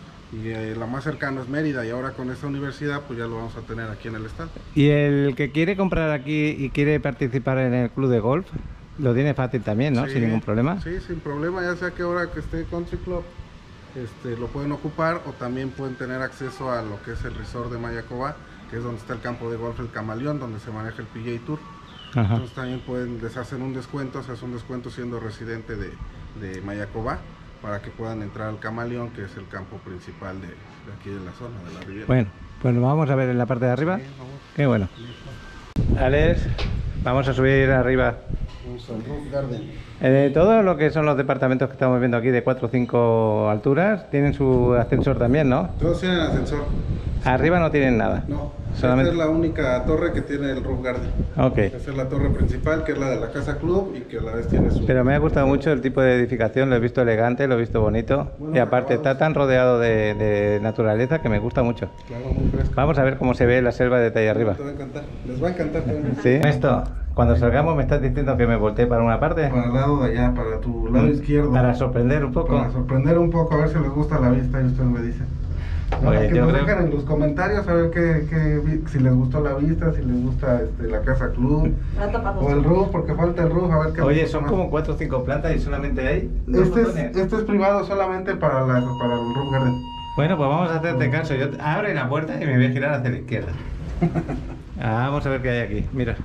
Speaker 3: Y eh, la más cercana es Mérida. Y ahora con esta universidad, pues ya lo vamos a tener aquí en el estado.
Speaker 1: Y el que quiere comprar aquí y quiere participar en el club de golf, lo tiene fácil también, ¿no?
Speaker 3: Sí,
Speaker 1: Sin ningún problema.
Speaker 3: Sí, sin problema. Ya sea que ahora que esté Country Club, este, lo pueden ocupar o también pueden tener acceso a lo que es el resort de Mayacobá, que es donde está el campo de golf El Camaleón, donde se maneja el P G A Tour.
Speaker 1: Ajá.
Speaker 3: Entonces también pueden, les hacen un descuento, se hace un descuento siendo residente de, de Mayacobá, para que puedan entrar al Camaleón, que es el campo principal de, de aquí de la zona, de la Riviera.
Speaker 1: Bueno, pues nos vamos a ver en la parte de arriba.
Speaker 3: Sí, vamos.
Speaker 1: Qué bueno. Alex, vamos a subir arriba.
Speaker 3: Vamos al Roof Garden.
Speaker 1: Eh, todo lo que son los departamentos que estamos viendo aquí de cuatro o cinco alturas tienen su ascensor también, ¿no?
Speaker 3: Todos tienen ascensor.
Speaker 1: Arriba no tienen nada.
Speaker 3: No,
Speaker 1: solamente...
Speaker 3: esta es la única torre que tiene el Roof Garden.
Speaker 1: Ok.
Speaker 3: Esa es la torre principal, que es la de la Casa Club y que a la vez tiene su...
Speaker 1: Pero me ha gustado mucho el tipo de edificación, lo he visto elegante, lo he visto bonito.
Speaker 3: Bueno,
Speaker 1: y aparte
Speaker 3: acabados.
Speaker 1: está tan rodeado de, de naturaleza que me gusta mucho.
Speaker 3: Claro, muy fresco.
Speaker 1: Vamos a ver cómo se ve la selva de ahí arriba.
Speaker 3: Te va a encantar. Les va a encantar también.
Speaker 1: Sí. Esto, cuando salgamos me estás diciendo que me volteé para una parte.
Speaker 3: Para el lado de allá, para tu lado izquierdo.
Speaker 1: Para sorprender un poco.
Speaker 3: Para sorprender un poco, a ver si les gusta la vista y ustedes me dicen. No,
Speaker 1: Oye,
Speaker 3: que
Speaker 1: yo
Speaker 3: nos
Speaker 1: creo-
Speaker 3: dejen en los comentarios a ver qué, qué vi- si les gustó la vista, si les gusta este, la Casa Club o el roof, porque falta el roof, a ver qué les
Speaker 1: Oye,
Speaker 3: gusta
Speaker 1: son
Speaker 3: más.
Speaker 1: como cuatro o cinco plantas y solamente hay dos
Speaker 3: Este es,
Speaker 1: botones.
Speaker 3: este es privado solamente para, la, para el Roof Garden.
Speaker 1: Bueno, pues vamos a hacerte caso. Yo abre la puerta y me voy a girar hacia la izquierda. Ah, vamos a ver qué hay aquí. Mira.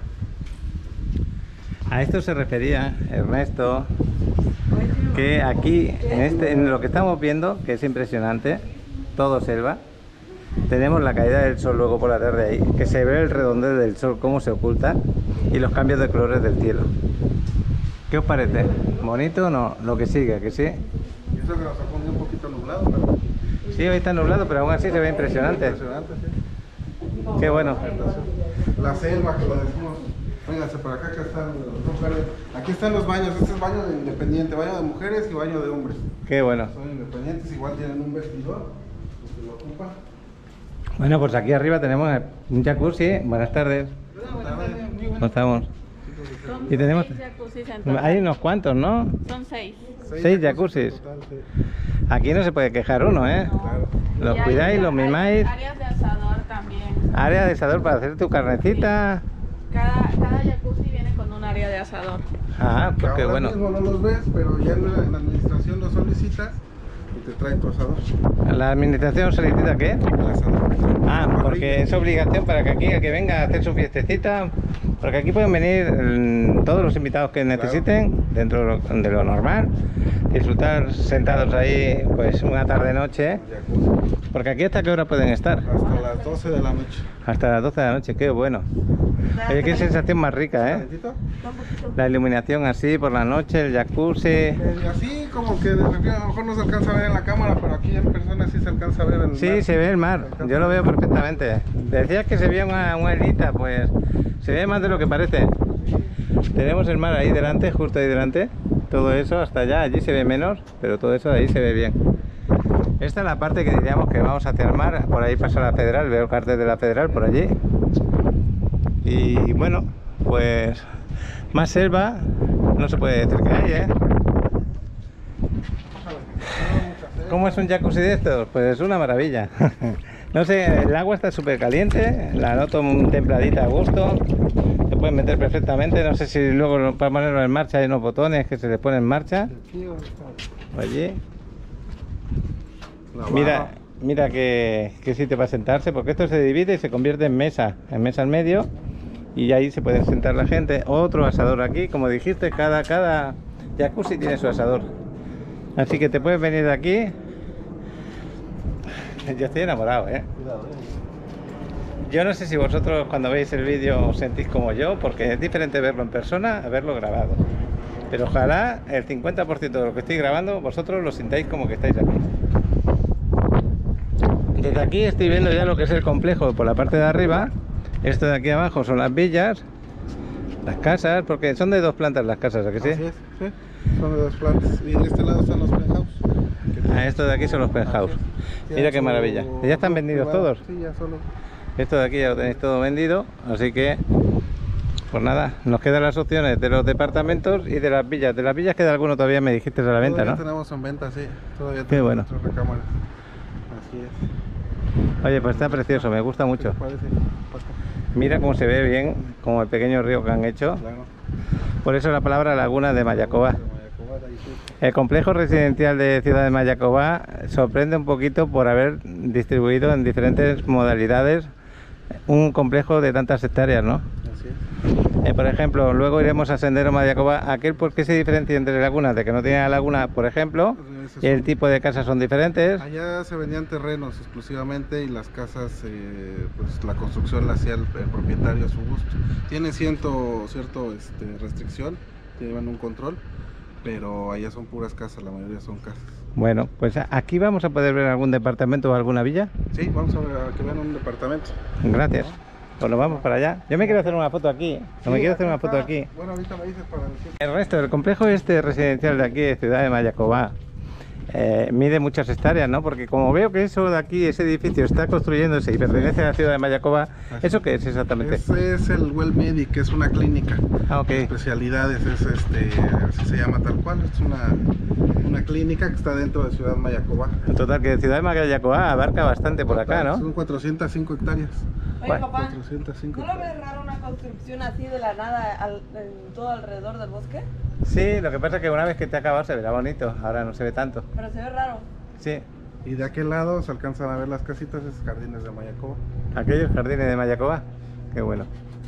Speaker 1: A esto se refería Ernesto, que aquí, en, este, en lo que estamos viendo, que es impresionante, todo selva, tenemos la caída del sol luego por la tarde ahí, que se ve el redondeo del sol, cómo se oculta, y los cambios de colores del cielo. ¿Qué os parece? ¿Bonito o no? Lo que sigue, que sí.
Speaker 3: Y eso que nos ha ponido un poquito nublado, pero
Speaker 1: Sí, hoy está nublado, pero aún así se ve impresionante.
Speaker 3: impresionante, sí.
Speaker 1: Qué bueno.
Speaker 3: La selva, que lo decimos. Vénganse para acá, que están los Roof Garden. Aquí están los baños. Este es baño de independiente, baño de mujeres y baño de hombres.
Speaker 1: Qué bueno.
Speaker 3: Son independientes, igual tienen un vestidor, los que lo ocupan.
Speaker 1: Bueno, pues aquí arriba tenemos un jacuzzi. Buenas tardes. ¿Cómo estamos?
Speaker 4: Son
Speaker 1: Y tenemos-
Speaker 4: seis jacuzzis en total.
Speaker 1: Hay unos cuantos, ¿no?
Speaker 4: Son seis.
Speaker 1: Seis jacuzzis.
Speaker 3: en total, sí.
Speaker 1: Aquí no se puede quejar uno, ¿eh?
Speaker 3: Claro.
Speaker 1: Los
Speaker 4: Y hay-
Speaker 1: cuidáis, los
Speaker 4: hay
Speaker 1: mimáis.
Speaker 4: áreas de asador también.
Speaker 1: Área de asador para hacer tu carnecita.
Speaker 4: Cada, cada jacuzzi viene con un área de asador.
Speaker 1: Ah, pues qué
Speaker 3: Ahora
Speaker 1: bueno.
Speaker 3: mismo no los ves, pero ya en la, en la administración los solicitas y te traen tu asador.
Speaker 1: ¿La administración solicita qué?
Speaker 3: El asador.
Speaker 1: Ah,
Speaker 3: La
Speaker 1: porque
Speaker 3: parrilla.
Speaker 1: es obligación para que aquí el que venga a hacer su fiestecita, porque aquí pueden venir mm, todos los invitados que necesiten, dentro de lo, de lo normal, disfrutar sentados ahí pues una tarde noche,
Speaker 3: Jacuzzi.
Speaker 1: porque aquí hasta qué hora pueden estar,
Speaker 3: Hasta las doce de la noche.
Speaker 1: hasta las doce de la noche, qué bueno. Oye, qué sensación más rica, ¿eh?
Speaker 3: ¿Calentito?
Speaker 1: La iluminación así por la noche, el jacuzzi.
Speaker 3: Medio así, como que de repente a lo mejor no se alcanza a ver en la cámara, pero aquí en persona sí se alcanza a ver en el
Speaker 1: Sí,
Speaker 3: mar.
Speaker 1: se ve el mar, yo lo veo perfectamente. Decías que se veía una, una islita, pues se ve más de lo que parece. Tenemos el mar ahí delante, justo ahí delante. Todo eso hasta allá, allí se ve menos, pero todo eso de ahí se ve bien. Esta es la parte que diríamos que vamos hacia el mar, por ahí pasa la Federal, veo el cartel de la Federal por allí. Y bueno, pues más selva no se puede decir que hay, ¿eh? ¿Cómo es un jacuzzi de estos? Pues es una maravilla. No sé, el agua está súper caliente, la noto templadita a gusto, se puede meter perfectamente. No sé si luego para ponerlo en marcha hay unos botones que se les ponen en marcha.
Speaker 3: Aquí, ¿dónde está?
Speaker 1: Allí.
Speaker 3: La
Speaker 1: Mira,
Speaker 3: barra.
Speaker 1: mira que, que sitio para sentarse, porque esto se divide y se convierte en mesa, en mesa al medio, y ahí se puede sentar la gente. Otro asador aquí, como dijiste, cada, cada jacuzzi tiene su asador. Así que te puedes venir de aquí. Yo estoy enamorado, ¿eh?
Speaker 3: Cuidado, eh.
Speaker 1: Yo no sé si vosotros cuando veis el vídeo os sentís como yo, porque es diferente verlo en persona a verlo grabado. Pero ojalá el cincuenta por ciento de lo que estoy grabando vosotros lo sintáis como que estáis aquí. Desde aquí estoy viendo ya lo que es el complejo por la parte de arriba. Esto de aquí abajo son las villas, las casas, porque son de dos plantas las casas, ¿a que sí?
Speaker 3: Así es, sí. Son de dos plantas. Y de este lado están los penthouse.
Speaker 1: Ah, esto de aquí son los penthouse. Mira qué maravilla. ¿Ya están vendidos todos?
Speaker 3: Sí, ya solo.
Speaker 1: Esto de aquí ya lo tenéis todo vendido, así que pues nada, nos quedan las opciones de los departamentos y de las villas. De las villas queda alguno todavía, me dijiste, a la venta,
Speaker 3: Todavía
Speaker 1: ¿no?
Speaker 3: tenemos en venta, sí. Todavía
Speaker 1: Qué
Speaker 3: tenemos
Speaker 1: bueno.
Speaker 3: nuestras recámaras. Así es.
Speaker 1: Oye, pues está precioso, me gusta
Speaker 3: ¿Qué
Speaker 1: mucho.
Speaker 3: te parece, Paco?
Speaker 1: Mira cómo se ve bien, como el pequeño río que han hecho.
Speaker 3: Claro.
Speaker 1: Por eso la palabra laguna de Mayacoba.
Speaker 3: De Mayacoba, ahí sí.
Speaker 1: El complejo residencial de Ciudad de Mayacoba sorprende un poquito por haber distribuido en diferentes modalidades un complejo de tantas hectáreas, ¿no?
Speaker 3: Así es.
Speaker 1: Eh, por ejemplo, luego iremos a Sendero Mayacoba. ¿Aquel por qué se diferencia entre lagunas? De que no tiene la laguna, por ejemplo,
Speaker 3: Ese
Speaker 1: y
Speaker 3: es
Speaker 1: el
Speaker 3: un-
Speaker 1: tipo de casas son diferentes.
Speaker 3: Allá se vendían terrenos exclusivamente y las casas, eh, pues la construcción la hacía el, el propietario a su gusto. Tiene ciento, cierto este, restricción llevan un control, pero allá son puras casas, la mayoría son casas.
Speaker 1: Bueno, pues aquí vamos a poder ver algún departamento o alguna villa.
Speaker 3: Sí, vamos a ver a que vean un departamento.
Speaker 1: Gracias. Pues nos vamos para allá. Yo me quiero hacer una foto aquí. ¿eh? No
Speaker 3: Sí,
Speaker 1: me quiero hacer una
Speaker 3: acá
Speaker 1: foto
Speaker 3: está.
Speaker 1: aquí.
Speaker 3: Bueno, ahorita me dices para decir.
Speaker 1: El resto del complejo este residencial de aquí, de Ciudad de Mayacobá, eh, mide muchas hectáreas, ¿no? Porque como veo que eso de aquí, ese edificio está construyéndose y pertenece a la Ciudad de Mayacobá, ¿eso qué es exactamente?
Speaker 3: Ese es el Well Medic, que es una clínica.
Speaker 1: Ah, ok.
Speaker 3: Especialidades, es este, así se llama tal cual. Es una, una clínica que está dentro de Ciudad Mayacobá.
Speaker 1: En total, que Ciudad de Mayacobá abarca bastante por acá, ¿no?
Speaker 3: Son cuatrocientas cinco hectáreas.
Speaker 2: Oye,
Speaker 1: Bueno,
Speaker 2: papá,
Speaker 3: cuatrocientas cinco
Speaker 2: ¿no lo ves raro una construcción así de la nada al- en todo alrededor del bosque?
Speaker 1: Sí, lo que pasa es que una vez que te ha acabado se verá bonito, ahora no se ve tanto.
Speaker 2: Pero se ve raro.
Speaker 1: Sí,
Speaker 3: Y de aquel lado se alcanzan a ver las casitas, esos jardines de Mayacobá.
Speaker 1: aquellos jardines de Mayacobá, qué bueno.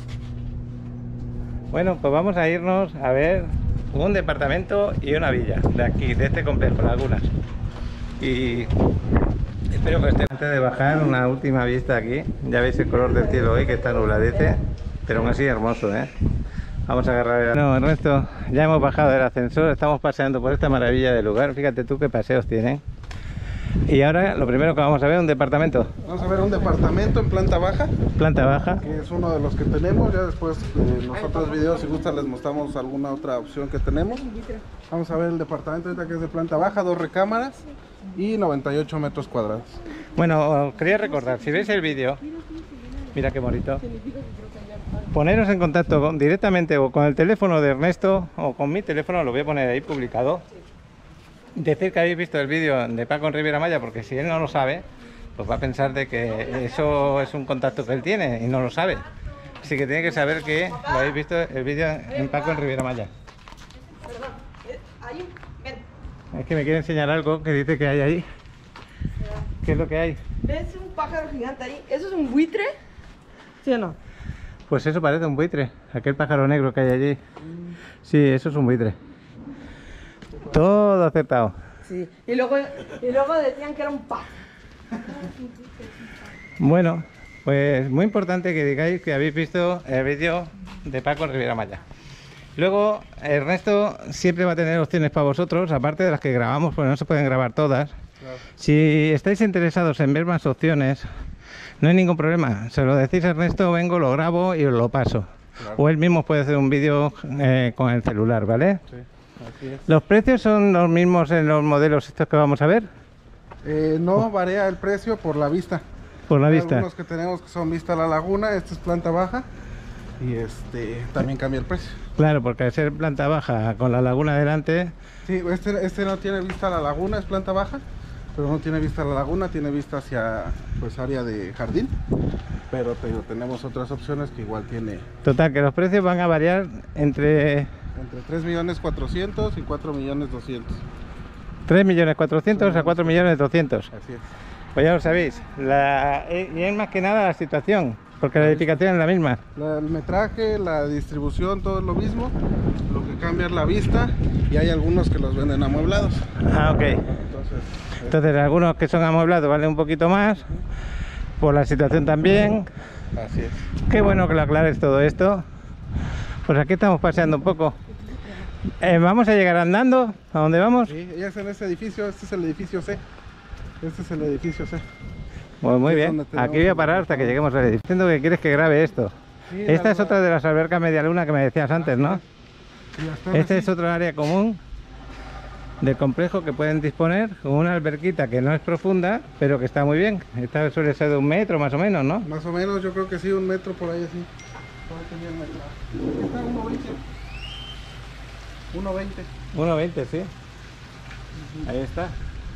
Speaker 1: Bueno, pues vamos a irnos a ver un departamento y una villa de aquí, de este complejo, Lagunas. Y espero que esté. Antes de bajar, una última vista aquí. Ya veis el color del cielo hoy, que está nubladete, pero aún así hermoso, ¿eh? Vamos a agarrar el... No, Ernesto, ya hemos bajado del ascensor, estamos paseando por esta maravilla de lugar. Fíjate tú qué paseos tienen. Y ahora lo primero que vamos a ver es un departamento.
Speaker 3: Vamos a ver un departamento en planta baja,
Speaker 1: Planta baja.
Speaker 3: que es uno de los que tenemos. Ya después en los otros videos, si gustan, les mostramos alguna otra opción que tenemos. Vamos a ver el departamento ahorita, que es de planta baja, dos recámaras y noventa y ocho metros cuadrados.
Speaker 1: Bueno, os quería recordar, si veis el vídeo, mira qué bonito, poneros en contacto con- directamente o con el teléfono de Ernesto o con mi teléfono, lo voy a poner ahí publicado. Decir que habéis visto el vídeo de Paco en Riviera Maya, porque si él no lo sabe, pues va a pensar de que eso es un contacto que él tiene y no lo sabe. Así que tiene que saber que lo habéis visto el vídeo en Paco en Riviera Maya.
Speaker 2: Perdón. eh, Hay un... Ven.
Speaker 1: Es que me quiere enseñar algo que dice que hay ahí. ¿Qué es lo que hay?
Speaker 2: ¿Ves un pájaro gigante ahí? ¿Eso es un buitre? ¿Sí o no?
Speaker 1: Pues eso parece un buitre, aquel pájaro negro que hay allí. Sí, eso es un buitre. Todo acertado.
Speaker 2: Sí. Y luego, y luego decían que era un pájaro.
Speaker 1: Bueno, pues muy importante que digáis que habéis visto el vídeo de Paco en Riviera Maya. Luego, Ernesto siempre va a tener opciones para vosotros, aparte de las que grabamos, pues no se pueden grabar todas.
Speaker 3: Claro.
Speaker 1: Si estáis interesados en ver más opciones, no hay ningún problema. Se lo decís a Ernesto, vengo, lo grabo y os lo paso.
Speaker 3: Claro.
Speaker 1: O él mismo puede hacer un vídeo eh, con el celular, ¿vale?
Speaker 3: Sí, así es.
Speaker 1: ¿Los precios son los mismos en los modelos estos que vamos a ver?
Speaker 3: Eh, no varía el precio por la vista.
Speaker 1: Por la
Speaker 3: Hay
Speaker 1: vista.
Speaker 3: algunos que tenemos que son vista a la laguna, esta es planta baja y este también cambia el precio.
Speaker 1: Claro, porque al ser planta baja con la laguna delante,
Speaker 3: Sí, este, este no tiene vista a la laguna, es planta baja, pero no tiene vista a la laguna, tiene vista hacia pues área de jardín. Pero te digo, tenemos otras opciones que igual tiene
Speaker 1: total, que los precios van a variar entre
Speaker 3: entre tres millones cuatrocientos y cuatro millones doscientos.
Speaker 1: tres millones cuatrocientos a cuatro millones doscientos.
Speaker 3: Así es.
Speaker 1: Pues ya lo sabéis, la, y es más que nada la situación, porque la edificación es la misma.
Speaker 3: La- el metraje, la distribución, todo es lo mismo. Lo que cambia es la vista y hay algunos que los venden amueblados.
Speaker 1: Ah, ok.
Speaker 3: Entonces,
Speaker 1: Entonces algunos que son amueblados valen un poquito más, por la situación también.
Speaker 3: así es.
Speaker 1: Qué bueno que lo aclares todo esto. Pues aquí estamos paseando un poco. Eh, ¿Vamos a llegar andando? ¿A dónde vamos?
Speaker 3: Sí, ella es en ese edificio, este es el edificio C. Este es el edificio C.
Speaker 1: Pues muy
Speaker 3: Es
Speaker 1: bien.
Speaker 3: donde tenemos
Speaker 1: Aquí voy a
Speaker 3: el
Speaker 1: parar hasta que lleguemos al edificio. Entiendo que quieres que grabe esto.
Speaker 3: Sí,
Speaker 1: Esta
Speaker 3: la-
Speaker 1: es otra de las albercas media luna que me decías antes, ¿no?
Speaker 3: y las torres,
Speaker 1: Este
Speaker 3: sí.
Speaker 1: es otro área común del complejo que pueden disponer con una alberquita que no es profunda, pero que está muy bien. Esta suele ser de un metro más o menos, ¿no?
Speaker 3: Más o menos, yo creo que sí, un metro por ahí así. Por ahí tenía el metro. Aquí está uno veinte. uno veinte.
Speaker 1: uno veinte, sí. Ahí está.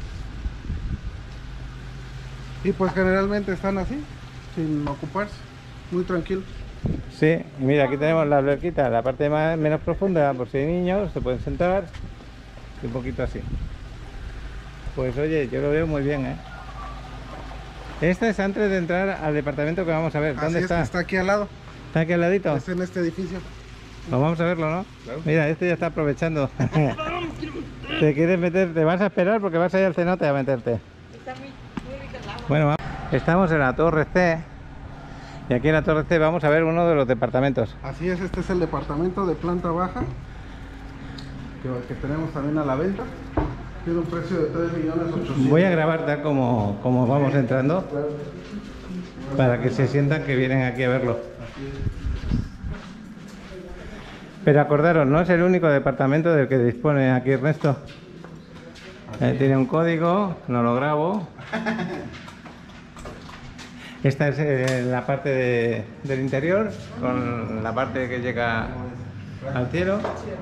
Speaker 3: Y pues generalmente están así, sin ocuparse, muy tranquilos.
Speaker 1: Sí, y mira, aquí tenemos la alberquita, la parte más, menos profunda, por si hay niños, se pueden sentar. Y un poquito así. Pues oye, yo lo veo muy bien, ¿eh? Esta es antes de entrar al departamento que vamos a ver. ¿Dónde
Speaker 3: Así es,
Speaker 1: está?
Speaker 3: está aquí al lado,
Speaker 1: ¿Está aquí al ladito?
Speaker 3: es en este edificio.
Speaker 1: Pues vamos a verlo, ¿no?
Speaker 3: Claro.
Speaker 1: Mira, este ya está aprovechando. Te quieres meter, te vas a esperar porque vas a ir al cenote a meterte.
Speaker 2: Está muy, muy rica el agua.
Speaker 1: Bueno, vamos. Estamos en la Torre C. Y aquí en la Torre C vamos a ver uno de los departamentos.
Speaker 3: Así es, este es el departamento de planta baja. que, que tenemos también a la venta. Tiene un precio de tres millones ochocientos.
Speaker 1: Voy a grabar tal como, como vamos entrando,
Speaker 3: Claro.
Speaker 1: para que se sientan que vienen aquí a verlo. Pero acordaros, no es el único departamento del que dispone aquí Ernesto. Eh, tiene un código, no lo grabo. Esta es eh, la parte de, del interior, con la parte que llega al cielo.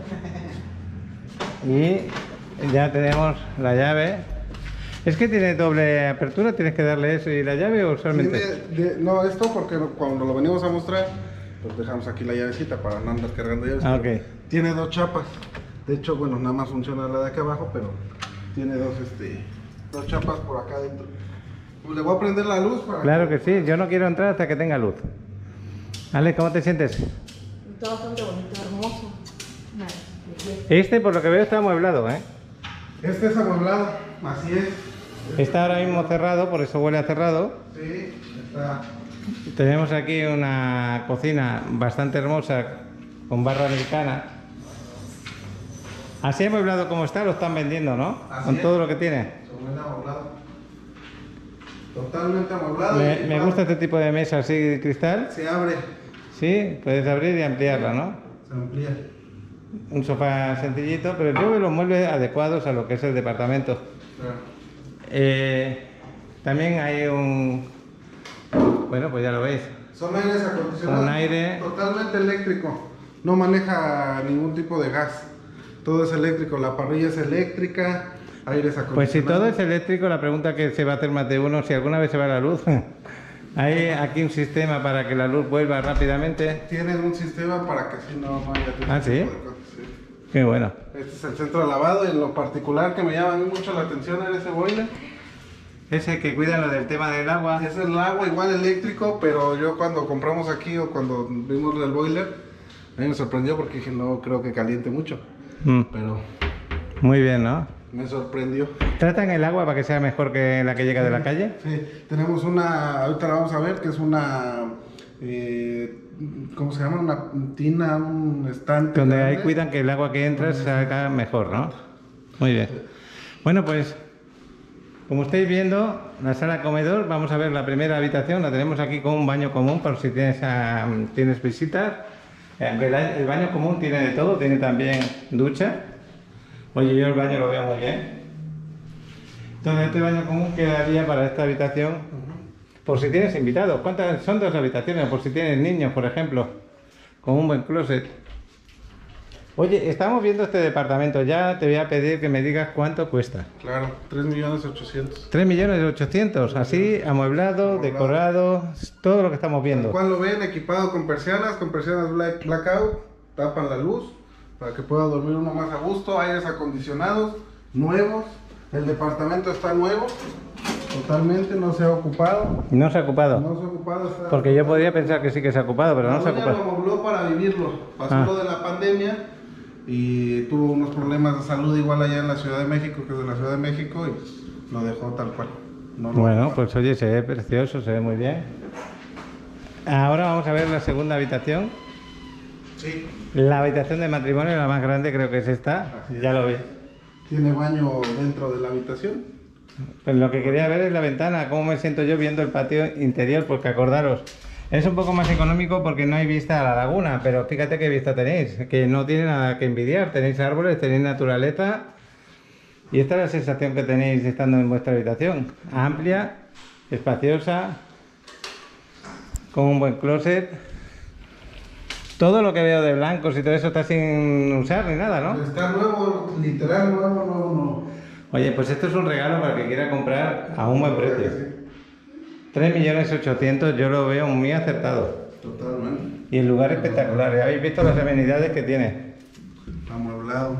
Speaker 1: Y ya tenemos la llave. ¿Es que tiene doble apertura? ¿Tienes que darle eso y la llave o solamente?
Speaker 3: Tiene de- no, esto porque cuando lo venimos a mostrar, pues dejamos aquí la llavecita para no andar cargando llaves.
Speaker 1: Ah, ok.
Speaker 3: Tiene dos chapas. De hecho, bueno, nada más funciona la de acá abajo, pero tiene dos, este, dos chapas por acá adentro. Le voy a prender la luz para...
Speaker 1: Claro que sí, yo no quiero entrar hasta que tenga luz. Ale, ¿cómo te sientes?
Speaker 2: Está bastante bonito, hermoso.
Speaker 1: Este, por lo que veo, está amueblado, ¿eh?
Speaker 3: Este es amueblado, así es.
Speaker 1: Está ahora mismo cerrado, por eso huele a cerrado.
Speaker 3: Sí, está...
Speaker 1: Tenemos aquí una cocina bastante hermosa, con barra americana. Así amueblado como está, lo están vendiendo, ¿no?
Speaker 3: Así
Speaker 1: Con
Speaker 3: es.
Speaker 1: todo lo que tiene.
Speaker 3: Sobre amueblado. Totalmente amueblado.
Speaker 1: Me,
Speaker 3: y
Speaker 1: me
Speaker 3: va-
Speaker 1: gusta este tipo de mesa así de cristal.
Speaker 3: Se abre,
Speaker 1: Sí, puedes abrir y ampliarla, ¿no?
Speaker 3: se amplía.
Speaker 1: Un sofá sencillito, pero yo veo los muebles adecuados a lo que es el departamento.
Speaker 3: Claro.
Speaker 1: Eh, también hay un... Bueno, pues ya lo veis.
Speaker 3: Son aires acondicionados.
Speaker 1: Un aire.
Speaker 3: Totalmente eléctrico. No maneja ningún tipo de gas. Todo es eléctrico. La parrilla es eléctrica. Aires acondicionados.
Speaker 1: Pues si todo es eléctrico, la pregunta que se va a hacer más de uno, si alguna vez se va la luz, hay aquí un sistema para que la luz vuelva rápidamente.
Speaker 3: Tienen un sistema para que si no vaya a
Speaker 1: Ah, ¿sí?
Speaker 3: tipo de cosas, sí.
Speaker 1: Qué bueno.
Speaker 3: Este es el centro de lavado y en lo particular que me llama a mí mucho la atención es ese boiler.
Speaker 1: Ese que cuida lo del tema del agua.
Speaker 3: Es el agua igual eléctrico, pero yo cuando compramos aquí o cuando vimos el boiler, a mí me sorprendió porque dije no creo que caliente mucho,
Speaker 1: Mm,
Speaker 3: pero
Speaker 1: muy bien, ¿no?
Speaker 3: me sorprendió.
Speaker 1: ¿Tratan el agua para que sea mejor que la que llega de la calle?
Speaker 3: Sí, tenemos una, ahorita la vamos a ver, que es una, eh, ¿cómo se llama? Una tina, un estante.
Speaker 1: Donde ahí
Speaker 3: grande.
Speaker 1: cuidan que el agua que entra salga mejor, ¿no? Muy bien. Bueno, pues, como estáis viendo, la sala comedor, vamos a ver la primera habitación, la tenemos aquí con un baño común por si tienes, ah, tienes visitas. Eh, aunque el, el baño común tiene de todo, tiene también ducha. Oye, yo el baño lo veo muy bien. Entonces este baño común quedaría para esta habitación, por si tienes invitados. ¿Cuántas son dos habitaciones? Por si tienes niños, por ejemplo, con un buen closet. Oye, estamos viendo este departamento, ya te voy a pedir que me digas cuánto cuesta.
Speaker 3: Claro, tres millones ochocientos.
Speaker 1: tres millones ochocientos, así, amueblado,
Speaker 3: Amueblado.
Speaker 1: decorado, todo lo que estamos viendo.
Speaker 3: Cual lo ven equipado con persianas, con persianas black, blackout, tapan la luz para que pueda dormir uno más a gusto, aires acondicionados, nuevos, el departamento está nuevo, totalmente, no se ha ocupado,
Speaker 1: No se ha ocupado.
Speaker 3: no se ha ocupado, está...
Speaker 1: Porque yo podría pensar que sí que se ha ocupado, pero no
Speaker 3: La
Speaker 1: se ha
Speaker 3: dueña lo
Speaker 1: ocupado.
Speaker 3: amobló para vivirlo, pasó
Speaker 1: Ah.
Speaker 3: lo de la pandemia y tuvo unos problemas de salud igual allá en la Ciudad de México, que es de la Ciudad de México, y lo dejó tal cual. No lo
Speaker 1: Bueno,
Speaker 3: ocupó.
Speaker 1: pues oye, se ve precioso, se ve muy bien. Ahora vamos a ver la segunda habitación.
Speaker 3: Sí,
Speaker 1: La habitación de matrimonio, la más grande, creo que es esta.
Speaker 3: Así es.
Speaker 1: Ya lo vi.
Speaker 3: tiene baño dentro de la habitación.
Speaker 1: Pues lo que quería ver es la ventana, cómo me siento yo viendo el patio interior, porque acordaros, es un poco más económico porque no hay vista a la laguna, pero fíjate qué vista tenéis, que no tiene nada que envidiar, tenéis árboles, tenéis naturaleza, y esta es la sensación que tenéis estando en vuestra habitación, amplia, espaciosa, con un buen closet. Todo lo que veo de blancos y todo eso está sin usar ni nada, ¿no?
Speaker 3: Está nuevo, literal, nuevo, nuevo, nuevo.
Speaker 1: Oye, pues esto es un regalo para el que quiera comprar a un buen precio. tres millones ochocientos yo lo veo muy acertado.
Speaker 3: Totalmente.
Speaker 1: Y el lugar espectacular. Ya habéis visto las amenidades que tiene.
Speaker 3: Amueblado.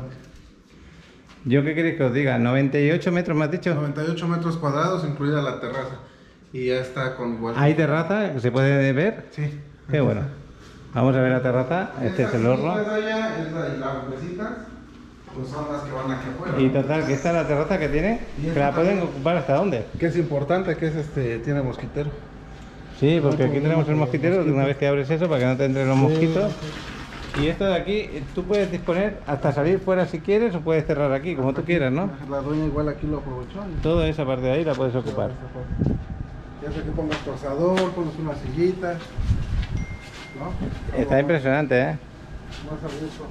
Speaker 1: ¿Yo qué queréis que os diga? ¿noventa y ocho metros me has dicho?
Speaker 3: noventa y ocho metros cuadrados, incluida la terraza. Y ya está con igual.
Speaker 1: ¿Hay terraza que se puede ver?
Speaker 3: Sí.
Speaker 1: Qué bueno. Vamos a ver la terraza. Este es el horno.
Speaker 3: Esta de allá es la, las mesitas, pues son las que van aquí afuera.
Speaker 1: Y total, que esta es la terraza que tiene. Que la pueden ocupar hasta dónde.
Speaker 3: Que es importante, que es este, tiene mosquitero.
Speaker 1: Sí, porque aquí tenemos el mosquitero. De una vez que abres eso, para que no te entren los mosquitos. Y esto de aquí, tú puedes disponer hasta salir fuera si quieres o puedes cerrar aquí, como tú quieras, ¿no?
Speaker 3: La dueña igual aquí lo aprovechó.
Speaker 1: Toda esa parte de ahí la puedes ocupar.
Speaker 3: Ya sé que pongas tu asador, pones una sillita, ¿no?
Speaker 1: Está impresionante, ¿eh?
Speaker 3: Más a gusto.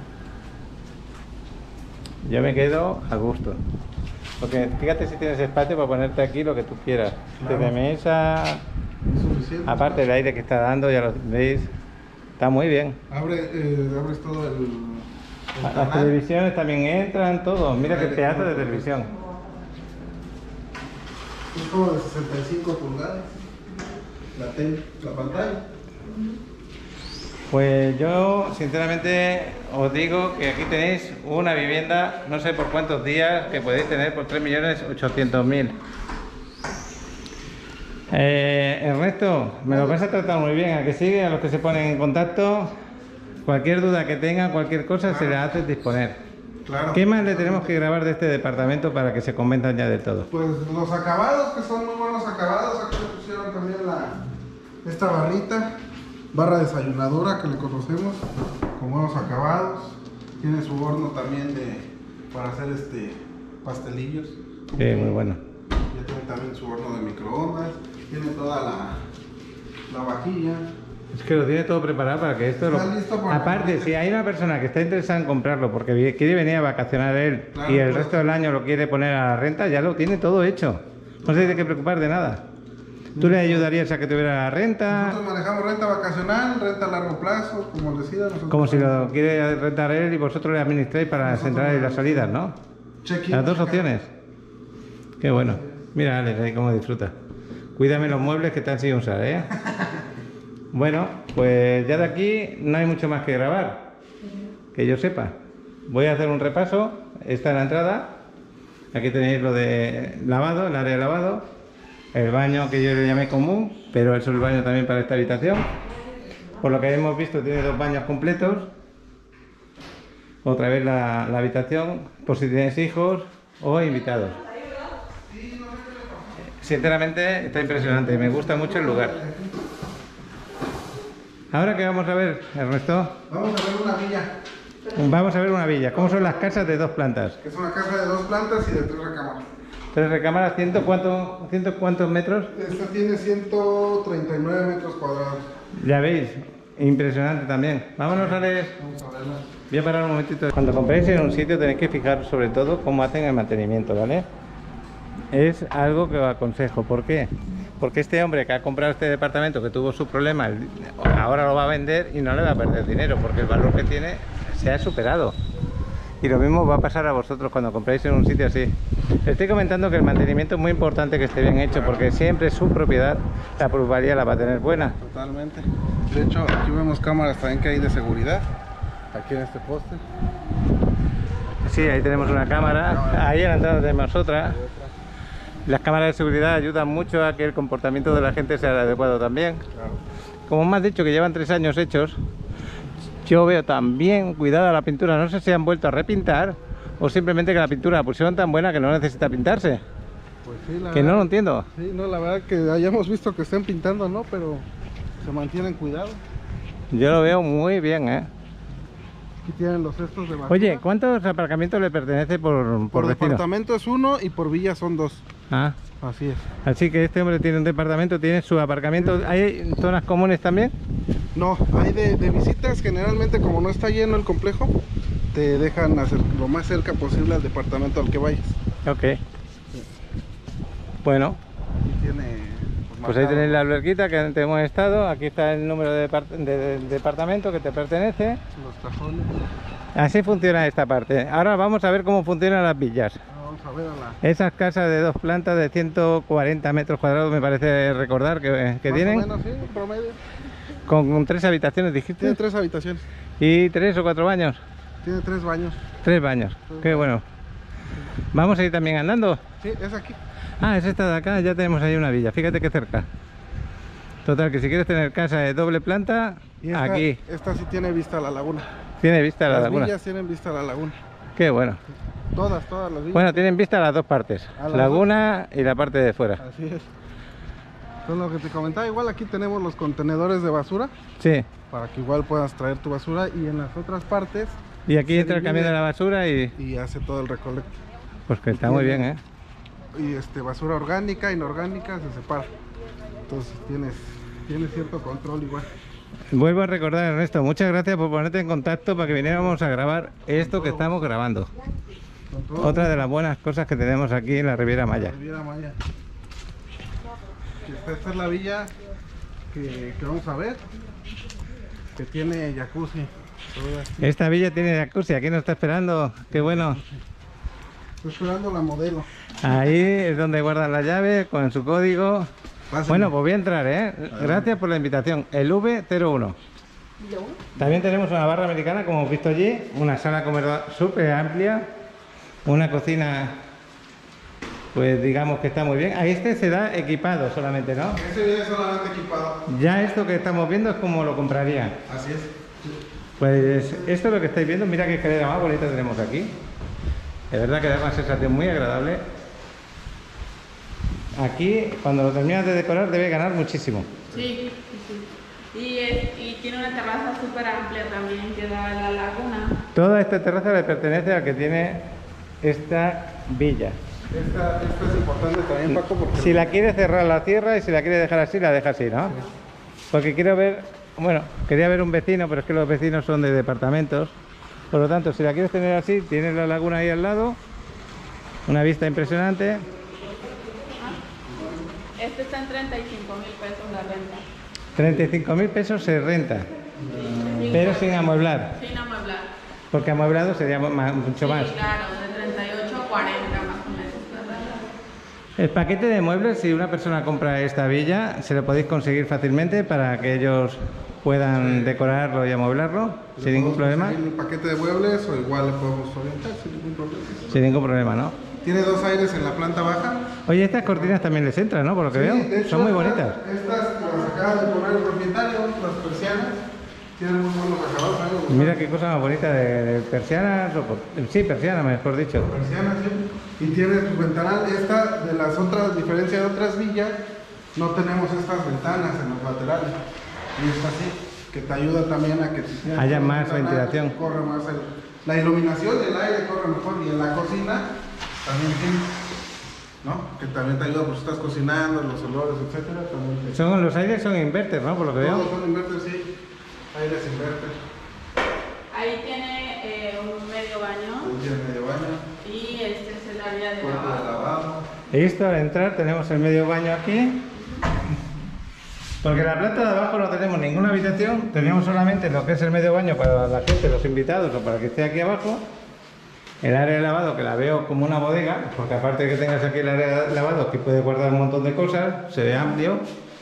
Speaker 1: Yo me quedo a gusto. Porque fíjate si tienes espacio para ponerte aquí lo que tú quieras.
Speaker 3: Claro.
Speaker 1: Desde mesa,
Speaker 3: Es suficiente.
Speaker 1: aparte del aire que está dando, ya lo veis, está muy bien.
Speaker 3: Abre, eh, abres todo el, el
Speaker 1: Las
Speaker 3: canal.
Speaker 1: televisiones también entran, todo. Mira qué pedazo de televisión.
Speaker 3: Es como de sesenta y cinco pulgadas. La tele, la pantalla.
Speaker 1: Pues yo sinceramente os digo que aquí tenéis una vivienda, no sé por cuántos días, que podéis tener por tres millones ochocientos mil. Eh, Ernesto, me lo vas a tratar muy bien, a que sigue, a los que se ponen en contacto, cualquier duda que tengan, cualquier cosa, se le hace disponer.
Speaker 3: Claro.
Speaker 1: ¿Qué más le tenemos que grabar de este departamento para que se convenzan ya de todo?
Speaker 3: Pues los acabados, que son muy buenos acabados. Aquí le pusieron también la, esta barrita, barra desayunadora que le conocemos, con buenos acabados. Tiene su horno también de para hacer este pastelillos.
Speaker 1: Sí, muy bueno.
Speaker 3: Ya tiene también su horno de microondas. Tiene toda la, la vajilla.
Speaker 1: Es que lo tiene todo preparado para que esto lo...
Speaker 3: Está listo para
Speaker 1: Aparte,
Speaker 3: comer.
Speaker 1: si hay una persona que está interesada en comprarlo porque vi- quiere venir a vacacionar él
Speaker 3: Claro,
Speaker 1: y el
Speaker 3: pues.
Speaker 1: resto del año lo quiere poner a la renta, ya lo tiene todo hecho. No se tiene que preocupar de nada. ¿Tú le ayudarías a que tuviera la renta?
Speaker 3: Nosotros manejamos renta vacacional, renta a largo plazo, como decía. Nosotros
Speaker 1: Como si lo quiere rentar él y vosotros le administráis para las
Speaker 3: Nosotros
Speaker 1: entradas y las
Speaker 3: le-
Speaker 1: salidas, ¿no?
Speaker 3: Check-in,
Speaker 1: Las dos
Speaker 3: check-out.
Speaker 1: opciones. Qué bueno. Mira, Alex, ahí cómo disfruta. Cuídame los muebles que te han sido usar, ¿eh? Bueno, pues ya de aquí no hay mucho más que grabar, que yo sepa. Voy a hacer un repaso. Esta es la entrada. Aquí tenéis lo de lavado, el área de lavado. El baño que yo le llamé común, pero eso es el baño también para esta habitación. Por lo que hemos visto, tiene dos baños completos. Otra vez la, la habitación, por si tienes hijos o invitados. Sinceramente está impresionante, me gusta mucho el lugar. Ahora que vamos a ver, Ernesto,
Speaker 3: Vamos a ver una villa,
Speaker 1: vamos a ver una villa. ¿Cómo son las casas de dos plantas?
Speaker 3: que es una casa de dos plantas y de tres recámaras.
Speaker 1: Tres recámaras, ciento cuánto, ciento cuántos metros.
Speaker 3: Esta tiene ciento treinta y nueve metros cuadrados.
Speaker 1: Ya veis, impresionante también. Vámonos, Alex.
Speaker 3: Vamos a verla.
Speaker 1: Voy a parar un momentito. Cuando compréis en un sitio tenéis que fijar sobre todo cómo hacen el mantenimiento, ¿vale? Es algo que os aconsejo. ¿Por qué? Porque este hombre que ha comprado este departamento, que tuvo su problema, el- ahora lo va a vender y no le va a perder dinero, porque el valor que tiene se ha superado. Y lo mismo va a pasar a vosotros cuando compréis en un sitio así. Le estoy comentando que el mantenimiento es muy importante que esté bien hecho, porque siempre su propiedad, la plusvalía la va a tener buena.
Speaker 3: Totalmente. De hecho, aquí vemos cámaras también que hay de seguridad. Aquí en este poste.
Speaker 1: Sí, ahí tenemos una cámara, ahí en la entrada tenemos otra. Las cámaras de seguridad ayudan mucho a que el comportamiento de la gente sea el adecuado también.
Speaker 3: Claro.
Speaker 1: Como me has dicho que llevan tres años hechos, yo veo también cuidada la pintura. No sé si han vuelto a repintar o simplemente que la pintura la pusieron tan buena que no necesita pintarse.
Speaker 3: Pues sí, la
Speaker 1: Que no lo
Speaker 3: verdad-
Speaker 1: entiendo.
Speaker 3: Sí, no, la verdad que hayamos visto que estén pintando, ¿no? Pero se mantienen cuidado.
Speaker 1: Yo lo veo muy bien, ¿eh?
Speaker 3: Aquí tienen los cestos de basura.
Speaker 1: Oye, ¿cuántos aparcamientos le pertenece por, por,
Speaker 3: por
Speaker 1: vecino?
Speaker 3: departamento es uno y por villa son dos.
Speaker 1: Ah,
Speaker 3: Así es.
Speaker 1: así que este hombre tiene un departamento, tiene su aparcamiento. ¿Hay zonas comunes también?
Speaker 3: No, hay de, de visitas, generalmente como no está lleno el complejo, te dejan hacer lo más cerca posible al departamento al que vayas.
Speaker 1: Ok. Bueno,
Speaker 3: Aquí tiene...
Speaker 1: pues ahí tenéis la alberquita que antes hemos estado. Aquí está el número de, depart- de- del departamento que te pertenece.
Speaker 3: los cajones.
Speaker 1: Así funciona esta parte. Ahora vamos a ver cómo funcionan las villas.
Speaker 3: Vamos a ver a la...
Speaker 1: Esas casas de dos plantas de ciento cuarenta metros cuadrados, me parece recordar que, que
Speaker 3: Más
Speaker 1: tienen,
Speaker 3: o menos, sí, en promedio.
Speaker 1: con, con tres habitaciones, dijiste,
Speaker 3: Tiene tres habitaciones.
Speaker 1: y tres o cuatro baños.
Speaker 3: Tiene tres baños.
Speaker 1: Tres baños, qué bueno. Vamos a ir también andando.
Speaker 3: Sí, es aquí.
Speaker 1: Ah, es esta de acá, ya tenemos ahí una villa, fíjate que cerca. Total, que si quieres tener casa de doble planta,
Speaker 3: Y esta,
Speaker 1: aquí
Speaker 3: esta sí tiene vista a la laguna.
Speaker 1: tiene vista a la
Speaker 3: Las
Speaker 1: laguna.
Speaker 3: villas tienen vista a la laguna.
Speaker 1: Qué bueno.
Speaker 3: Todas, todas las villas.
Speaker 1: Bueno, tienen vista a las dos partes,
Speaker 3: A las
Speaker 1: laguna y la parte de fuera.
Speaker 3: Así es. Entonces lo que te comentaba, igual aquí tenemos los contenedores de basura
Speaker 1: Sí.
Speaker 3: para que igual puedas traer tu basura, y en las otras partes
Speaker 1: Y aquí
Speaker 3: se
Speaker 1: entra el
Speaker 3: divide
Speaker 1: camión de la basura y...
Speaker 3: y hace todo el recolecto.
Speaker 1: Pues que está muy bien, ¿eh?
Speaker 3: Y este, basura orgánica, inorgánica, se separa. Entonces tienes, tienes cierto control igual.
Speaker 1: Vuelvo a recordar, Ernesto, muchas gracias por ponerte en contacto para que viniéramos a grabar esto que estamos grabando.
Speaker 3: Con todo.
Speaker 1: Otra de las buenas cosas que tenemos aquí en la Riviera Maya.
Speaker 3: Riviera Maya. Esta, esta es la villa que, que vamos a ver, que tiene jacuzzi. Todo aquí.
Speaker 1: Esta villa tiene jacuzzi, aquí nos está esperando, qué bueno.
Speaker 3: Estoy esperando la modelo.
Speaker 1: Ahí es donde guardan la llave con su código.
Speaker 3: Pásenme.
Speaker 1: Bueno, pues voy a entrar, ¿eh? Gracias por la invitación. El V cero uno. También tenemos una barra americana, como hemos visto allí, una sala comedor súper amplia, una cocina, pues digamos que está muy bien. A este se da equipado solamente, ¿no?
Speaker 3: Ese viene solamente equipado.
Speaker 1: Ya esto que estamos viendo es como lo compraría.
Speaker 3: Así es.
Speaker 1: Pues esto es lo que estáis viendo, mira qué escalera más bonita tenemos aquí. De verdad que da una sensación muy agradable. Aquí, cuando lo terminas de decorar, debe ganar muchísimo.
Speaker 4: Sí, sí, sí. Y, es, y tiene una terraza súper amplia también que da a la laguna.
Speaker 1: Toda esta terraza le pertenece al que tiene esta villa.
Speaker 3: Esta, esta es importante también, Paco, porque
Speaker 1: Si la quiere cerrar, la cierra, y si la quiere dejar así, la deja así, ¿no? Porque quiero ver, bueno, quería ver un vecino, pero es que los vecinos son de departamentos. Por lo tanto, si la quieres tener así, tienes la laguna ahí al lado, una vista impresionante.
Speaker 4: Este está en treinta y cinco mil pesos la renta.
Speaker 1: treinta y cinco mil pesos se renta,
Speaker 4: Sí,
Speaker 1: pero sin amueblar,
Speaker 4: sin amueblar.
Speaker 1: porque amueblado sería más- mucho más.
Speaker 4: Sí, claro, de treinta y ocho a cuarenta más o menos la renta.
Speaker 1: El paquete de muebles, si una persona compra esta villa, se lo podéis conseguir fácilmente para que ellos puedan decorarlo y amueblarlo sin ningún problema.
Speaker 3: El paquete de muebles, o igual le podemos orientar sin ningún problema.
Speaker 1: Sin ningún problema, ¿no?
Speaker 3: Tiene dos aires en la planta baja.
Speaker 1: Oye, estas cortinas también les entran, ¿no? Por lo que
Speaker 3: Sí,
Speaker 1: veo.
Speaker 3: de hecho,
Speaker 1: Son muy
Speaker 3: estas-
Speaker 1: bonitas.
Speaker 3: Estas las acaba de poner el propietario, las persianas. Tienen muy buenos acabados. a mí me gustan.
Speaker 1: Mira qué cosa más bonita de, de persianas, o por- sí, persianas, mejor dicho.
Speaker 3: Persianas, sí. Y tiene tu ventanal. Esta, de las otras, diferencia de otras villas, no tenemos estas ventanas en los laterales. Y esta sí, que te ayuda también a que si tienes
Speaker 1: Haya
Speaker 3: una
Speaker 1: más
Speaker 3: ventana,
Speaker 1: ventilación.
Speaker 3: corre más el, la iluminación y el aire corre mejor. Y en la cocina también sí, ¿no? Que también te ayuda, pues estás cocinando, los olores, etcétera. También te...
Speaker 1: Son, los aires son inverter, ¿no? Por lo que veo.
Speaker 3: Todos son inverter, sí. Aires inverter.
Speaker 4: Ahí tiene eh, un medio baño
Speaker 3: Ahí tiene medio baño.
Speaker 4: y este es el área de
Speaker 3: Puerta de
Speaker 4: lavado.
Speaker 3: lavado.
Speaker 1: Y esto, al entrar, tenemos el medio baño aquí. Porque en la planta de abajo no tenemos ninguna habitación, tenemos solamente lo que es el medio baño para la gente, los invitados, o para que esté aquí abajo. El área de lavado, que la veo como una bodega, porque aparte de que tengas aquí el área de lavado, que puedes guardar un montón de cosas, se ve amplio.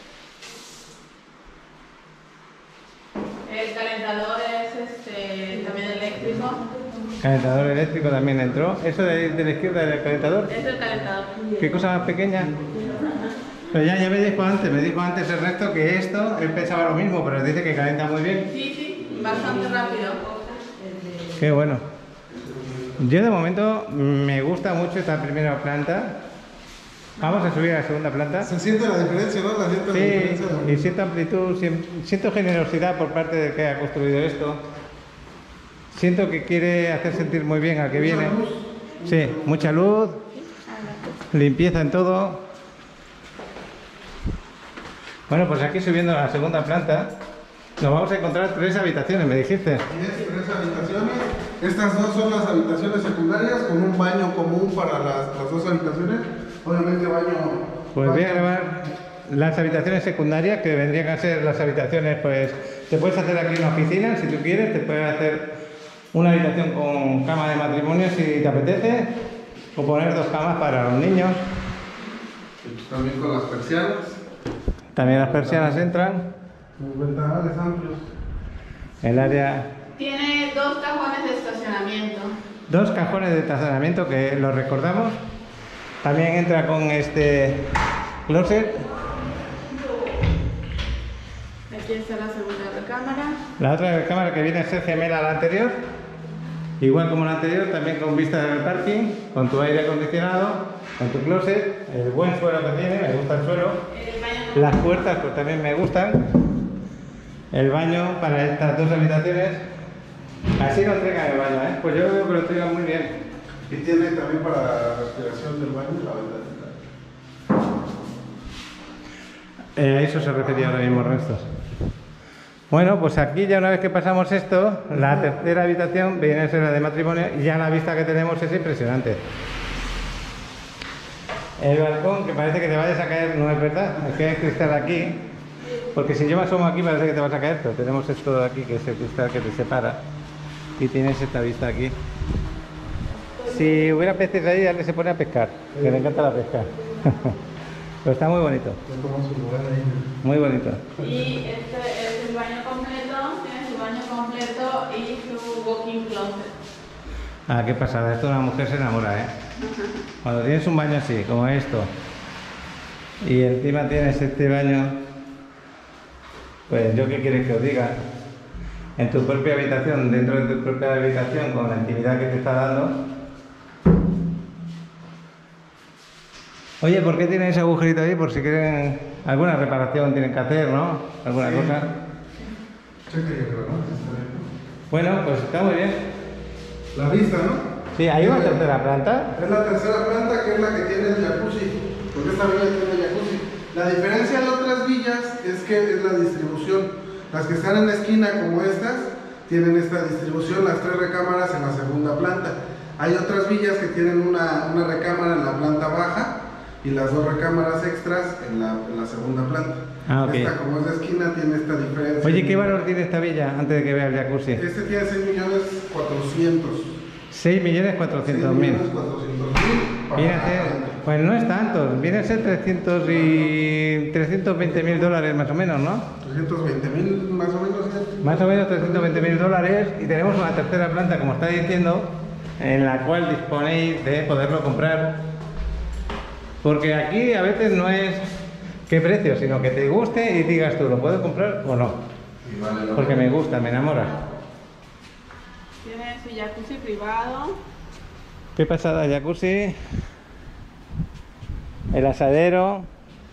Speaker 4: El calentador es este, también eléctrico.
Speaker 1: Calentador eléctrico también entró. ¿Eso de, de la izquierda del calentador?
Speaker 4: Es el calentador.
Speaker 1: ¿Qué cosa más pequeña? Pero ya, ya me dijo antes, me dijo antes el resto que esto, él pensaba lo mismo, pero dice que calienta muy bien.
Speaker 4: Sí, sí, bastante rápido.
Speaker 1: Qué bueno. Yo de momento me gusta mucho esta primera planta. Vamos a subir a la segunda planta.
Speaker 3: Se siente la diferencia, ¿no? La siente la
Speaker 1: Sí,
Speaker 3: diferencia. de-
Speaker 1: y siento amplitud, sien- siento generosidad por parte del que ha construido esto. Siento que quiere hacer sentir muy bien al que viene. Sí, mucha luz, limpieza en todo. Bueno, pues aquí subiendo a la segunda planta nos vamos a encontrar tres habitaciones, me dijiste.
Speaker 3: Tienes tres habitaciones. Estas dos son las habitaciones secundarias con un baño común para las, las dos habitaciones. Obviamente baño...
Speaker 1: Pues voy a
Speaker 3: baño-
Speaker 1: grabar las habitaciones secundarias, que vendrían a ser las habitaciones, pues te puedes hacer aquí una oficina si tú quieres, te puedes hacer una habitación con cama de matrimonio si te apetece, o poner dos camas para los niños.
Speaker 3: También con las persianas.
Speaker 1: También las persianas entran.
Speaker 3: Los ventanales amplios.
Speaker 1: El área,
Speaker 4: Tiene dos cajones de estacionamiento.
Speaker 1: dos cajones de estacionamiento que los recordamos. También entra con este closet.
Speaker 4: Aquí está la segunda recámara.
Speaker 1: La otra cámara que viene a ser gemela a la anterior, igual como la anterior, también con vista del parking, con tu aire acondicionado, con tu closet, el buen suelo que tiene, me gusta el suelo.
Speaker 4: El baño
Speaker 1: Las puertas pues también me gustan. El baño para estas dos habitaciones. Así lo entregan el baño, ¿eh? Pues yo creo que lo entregan muy bien.
Speaker 3: Y tiene también para la respiración del baño la ventanita.
Speaker 1: Eh, a eso se refería ahora mismo Ernesto. Bueno, pues aquí ya una vez que pasamos esto, la tercera habitación viene a ser la de matrimonio y ya la vista que tenemos es impresionante. El balcón, que parece que te vayas a caer, no es verdad, es que hay cristal aquí, porque si yo me asomo aquí parece que te vas a caer, pero tenemos esto de aquí que es el cristal que te separa y tienes esta vista aquí. Si hubiera peces ahí, alguien se pone a pescar, que le encanta la pesca. Pero está muy bonito. Muy bonito.
Speaker 4: Y este es el baño completo, tiene su baño completo y su walk-in closet.
Speaker 1: Ah, qué pasada, esto una mujer se enamora, ¿eh? Cuando tienes un baño así, como esto, y encima tienes este baño, pues yo qué quieres que os diga, en tu propia habitación, dentro de tu propia habitación, con la intimidad que te está dando. Oye, ¿por qué tienen ese agujerito ahí? Por si quieren alguna reparación tienen que hacer, ¿no? Alguna sí. cosa. Bueno, pues está muy bien.
Speaker 3: La vista, ¿no?
Speaker 1: Sí, hay una tercera planta.
Speaker 3: Es la tercera planta, que es la que tiene el jacuzzi. Porque esta villa tiene jacuzzi. La diferencia de otras villas es que es la distribución. Las que están en la esquina, como estas, tienen esta distribución, las tres recámaras en la segunda planta. Hay otras villas que tienen una, una recámara en la planta baja y las dos recámaras extras en la, en la segunda planta.
Speaker 1: Ah, okay.
Speaker 3: Esta, como es de esquina, tiene esta diferencia.
Speaker 1: Oye, ¿qué valor tiene esta villa antes de que vea el jacuzzi?
Speaker 3: Este tiene seis millones cuatrocientos.
Speaker 1: seis millones cuatrocientos mil. Viene a ser, pues no es tanto, viene a ser trescientos y trescientos veinte mil dólares más o menos, ¿no?
Speaker 3: trescientos veinte mil más o menos. ¿Sí?
Speaker 1: Más o menos trescientos veinte mil dólares y tenemos una tercera planta, como está diciendo, en la cual disponéis de poderlo comprar. Porque aquí a veces no es qué precio, sino que te guste y digas tú, ¿lo puedo comprar o no? Vale, no. Porque me gusta, me enamora.
Speaker 4: Tiene su jacuzzi privado.
Speaker 1: Qué pasada, jacuzzi. El asadero.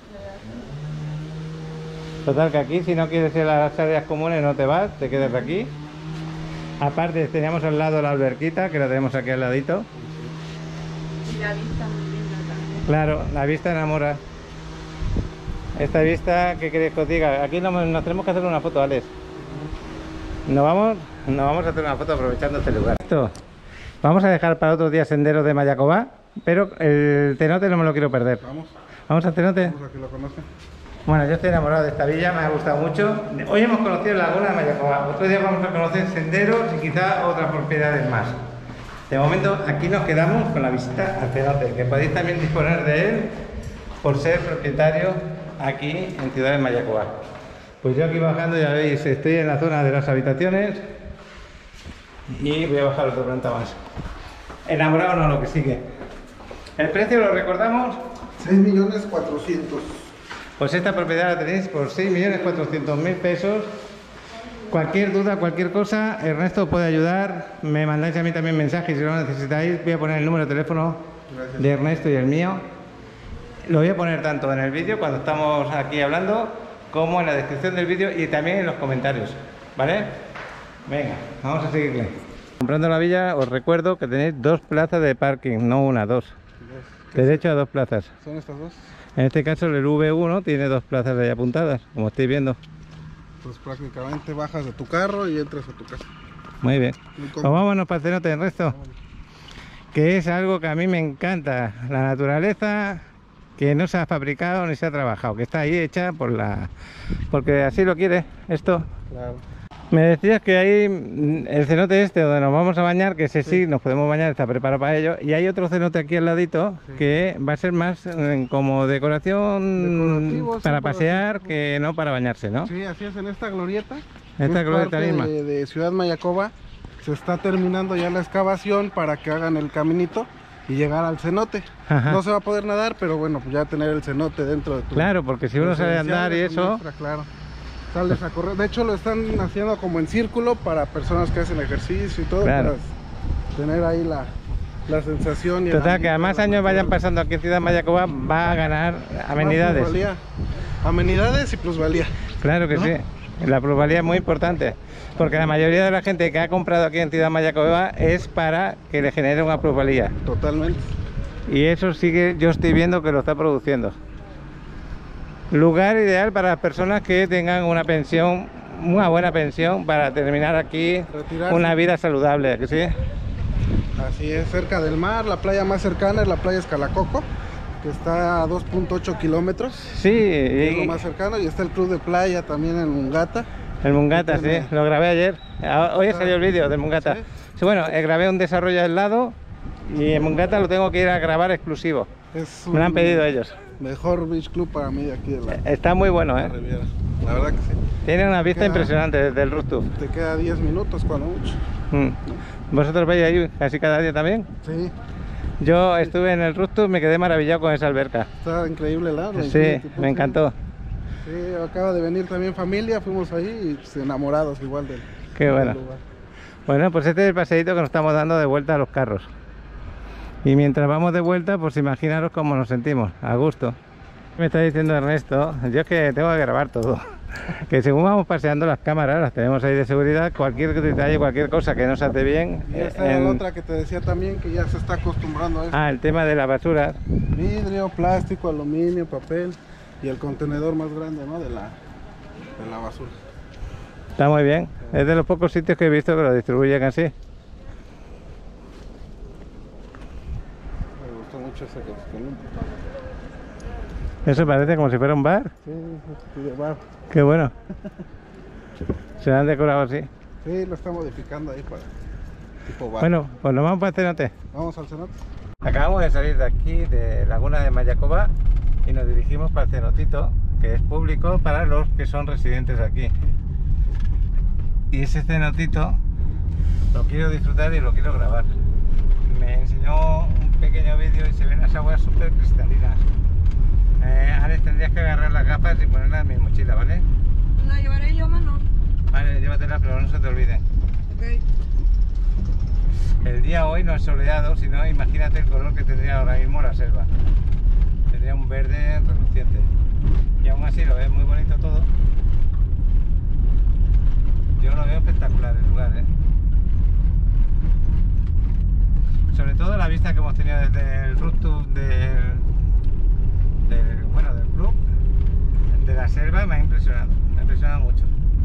Speaker 1: Total que aquí si no quieres ir a las áreas comunes no te vas, te quedas aquí. Aparte teníamos al lado la alberquita, que la tenemos aquí al ladito.
Speaker 4: Y la vista muy linda también.
Speaker 1: Claro, la vista enamora. Esta vista, ¿qué queréis que os diga? Aquí nos, nos tenemos que hacer una foto, Alex. Nos vamos, nos vamos a hacer una foto aprovechando este lugar. Esto, vamos a dejar para otro día senderos de Mayacobá, pero el cenote no me lo quiero perder.
Speaker 3: Vamos.
Speaker 1: Vamos al cenote.
Speaker 3: Vamos a que lo conozcan.
Speaker 1: Bueno, yo estoy enamorado de esta villa, me ha gustado mucho. Hoy hemos conocido la laguna de Mayacobá, otro día vamos a conocer senderos y quizá otras propiedades más. De momento aquí nos quedamos con la visita al cenote, que podéis también disponer de él por ser propietario aquí en Ciudad de Mayacobá. Pues yo aquí bajando, ya veis, estoy en la zona de las habitaciones y voy a bajar otra planta más. Enamorado no, lo que sigue. El precio lo recordamos.
Speaker 3: seis millones cuatrocientos.
Speaker 1: Pues esta propiedad la tenéis por seis millones cuatrocientos mil pesos. Cualquier duda, cualquier cosa, Ernesto puede ayudar. Me mandáis a mí también mensajes si lo necesitáis. Voy a poner el número de teléfono Gracias. de Ernesto y el mío. Lo voy a poner tanto en el vídeo cuando estamos aquí hablando, como en la descripción del vídeo y también en los comentarios, ¿vale? Venga, vamos a seguirle. Comprando la villa os recuerdo que tenéis dos plazas de parking, no una, dos. Derecho a dos plazas.
Speaker 3: ¿Son estas dos?
Speaker 1: En este caso el V uno tiene dos plazas ahí apuntadas, como estáis viendo.
Speaker 3: Pues prácticamente bajas de tu carro y entras a tu casa.
Speaker 1: Muy bien. Pues vámonos para el cenote del resto, que es algo que a mí me encanta, la naturaleza que no se ha fabricado ni se ha trabajado, que está ahí hecha por la, porque así lo quiere esto.
Speaker 3: Claro.
Speaker 1: Me decías que hay el cenote este donde nos vamos a bañar, que ese sí, sí nos podemos bañar, está preparado para ello, y hay otro cenote aquí al ladito sí. que va a ser más eh, como decoración para sí, pasear que no para bañarse, ¿no?
Speaker 3: Sí, así es, en esta glorieta,
Speaker 1: esta glorieta misma
Speaker 3: de, de Ciudad Mayacobá se está terminando ya la excavación para que hagan el caminito y llegar al cenote. Ajá. No se va a poder nadar, pero bueno, pues ya tener el cenote dentro de tu...
Speaker 1: Claro, porque si uno sale a andar y eso...
Speaker 3: Muestra, claro. Sales a correr. De hecho lo están haciendo como en círculo para personas que hacen ejercicio y todo, claro. Para tener ahí la, la sensación. Y
Speaker 1: total, que a más años vayan pasando aquí en Ciudad Mayacobá va a ganar amenidades.
Speaker 3: amenidades y plusvalía.
Speaker 1: Claro que
Speaker 3: ¿no?
Speaker 1: sí. La plusvalía es muy importante, porque la mayoría de la gente que ha comprado aquí en Ciudad Mayacoba es para que le genere una plusvalía.
Speaker 3: Totalmente.
Speaker 1: Y eso sí que yo estoy viendo que lo está produciendo. Lugar ideal para las personas que tengan una pensión, una buena pensión, para terminar aquí
Speaker 3: Retirarse.
Speaker 1: una vida saludable, ¿que sí?
Speaker 3: Así es, cerca del mar. La playa más cercana es la playa Escalacoco, que está a dos punto ocho kilómetros.
Speaker 1: Sí,
Speaker 3: Es lo
Speaker 1: y
Speaker 3: más cercano. Y está el club de playa también en Mungata.
Speaker 1: el Mungata, sí,
Speaker 3: Tiene-
Speaker 1: lo grabé ayer. Ah, Hoy salió el vídeo del Mungata.
Speaker 3: ¿Sí?
Speaker 1: Sí, bueno, eh, grabé un desarrollo al lado y en Mungata lo tengo que ir a grabar exclusivo.
Speaker 3: Es
Speaker 1: Me lo han
Speaker 3: un
Speaker 1: pedido ellos.
Speaker 3: Mejor beach club para mí de aquí de la,
Speaker 1: Está muy bueno,
Speaker 3: la
Speaker 1: ¿eh?
Speaker 3: Riviera. La verdad que sí.
Speaker 1: Tiene una vista
Speaker 3: Queda-
Speaker 1: impresionante desde el rooftop.
Speaker 3: Te queda diez minutos cuando mucho.
Speaker 1: Mm. ¿Vosotros veis ahí casi cada día también?
Speaker 3: Sí,
Speaker 1: Yo estuve en el rooftop, me quedé maravillado con esa alberca.
Speaker 3: está increíble el agua.
Speaker 1: Sí, me encantó.
Speaker 3: Sí, acaba de venir también familia, fuimos ahí y pues, enamorados igual del,
Speaker 1: Qué
Speaker 3: del
Speaker 1: bueno.
Speaker 3: lugar.
Speaker 1: Bueno, pues este es el paseíto que nos estamos dando de vuelta a los carros. Y mientras vamos de vuelta, pues imaginaros cómo nos sentimos, a gusto. Me está diciendo Ernesto, yo es que tengo que grabar todo. Que según vamos paseando las cámaras, las tenemos ahí de seguridad, cualquier detalle, cualquier cosa que no se hace bien.
Speaker 3: Y
Speaker 1: eh,
Speaker 3: esta era
Speaker 1: en-
Speaker 3: la otra que te decía también, que ya se está acostumbrando a eso.
Speaker 1: Ah, el tema de la basura.
Speaker 3: Vidrio, plástico, aluminio, papel y el contenedor más grande, ¿no? De la, de la basura.
Speaker 1: Está muy bien. Es de los pocos sitios que he visto que lo distribuyen así.
Speaker 3: Me gustó mucho ese que que limpia.
Speaker 1: Eso parece como si fuera un bar.
Speaker 3: Sí, sí, de bar.
Speaker 1: Qué bueno. Se lo han decorado así.
Speaker 3: Sí, lo está modificando ahí para tipo bar.
Speaker 1: Bueno, pues nos vamos para el cenote.
Speaker 3: Vamos al cenote.
Speaker 1: Acabamos de salir de aquí, de Laguna de Mayacoba, y nos dirigimos para el cenotito, que es público para los que son residentes aquí. Y ese cenotito lo quiero disfrutar y lo quiero grabar. Me enseñó un pequeño vídeo y se ven las aguas súper cristalinas. Eh, Alex, tendrías que agarrar las gafas y ponerlas en mi mochila, ¿vale?
Speaker 2: La llevaré yo, mano.
Speaker 1: Vale, llévatelas, pero no se te olviden.
Speaker 2: Ok.
Speaker 1: El día hoy no es soleado, sino imagínate el color que tendría ahora mismo la selva. Tendría un verde reluciente. Y aún así lo ves muy bonito todo. Yo lo veo espectacular el lugar, ¿eh? Sobre todo la vista que hemos tenido desde el rooftop del, del, bueno, del club, de la selva, me ha impresionado, me ha impresionado mucho.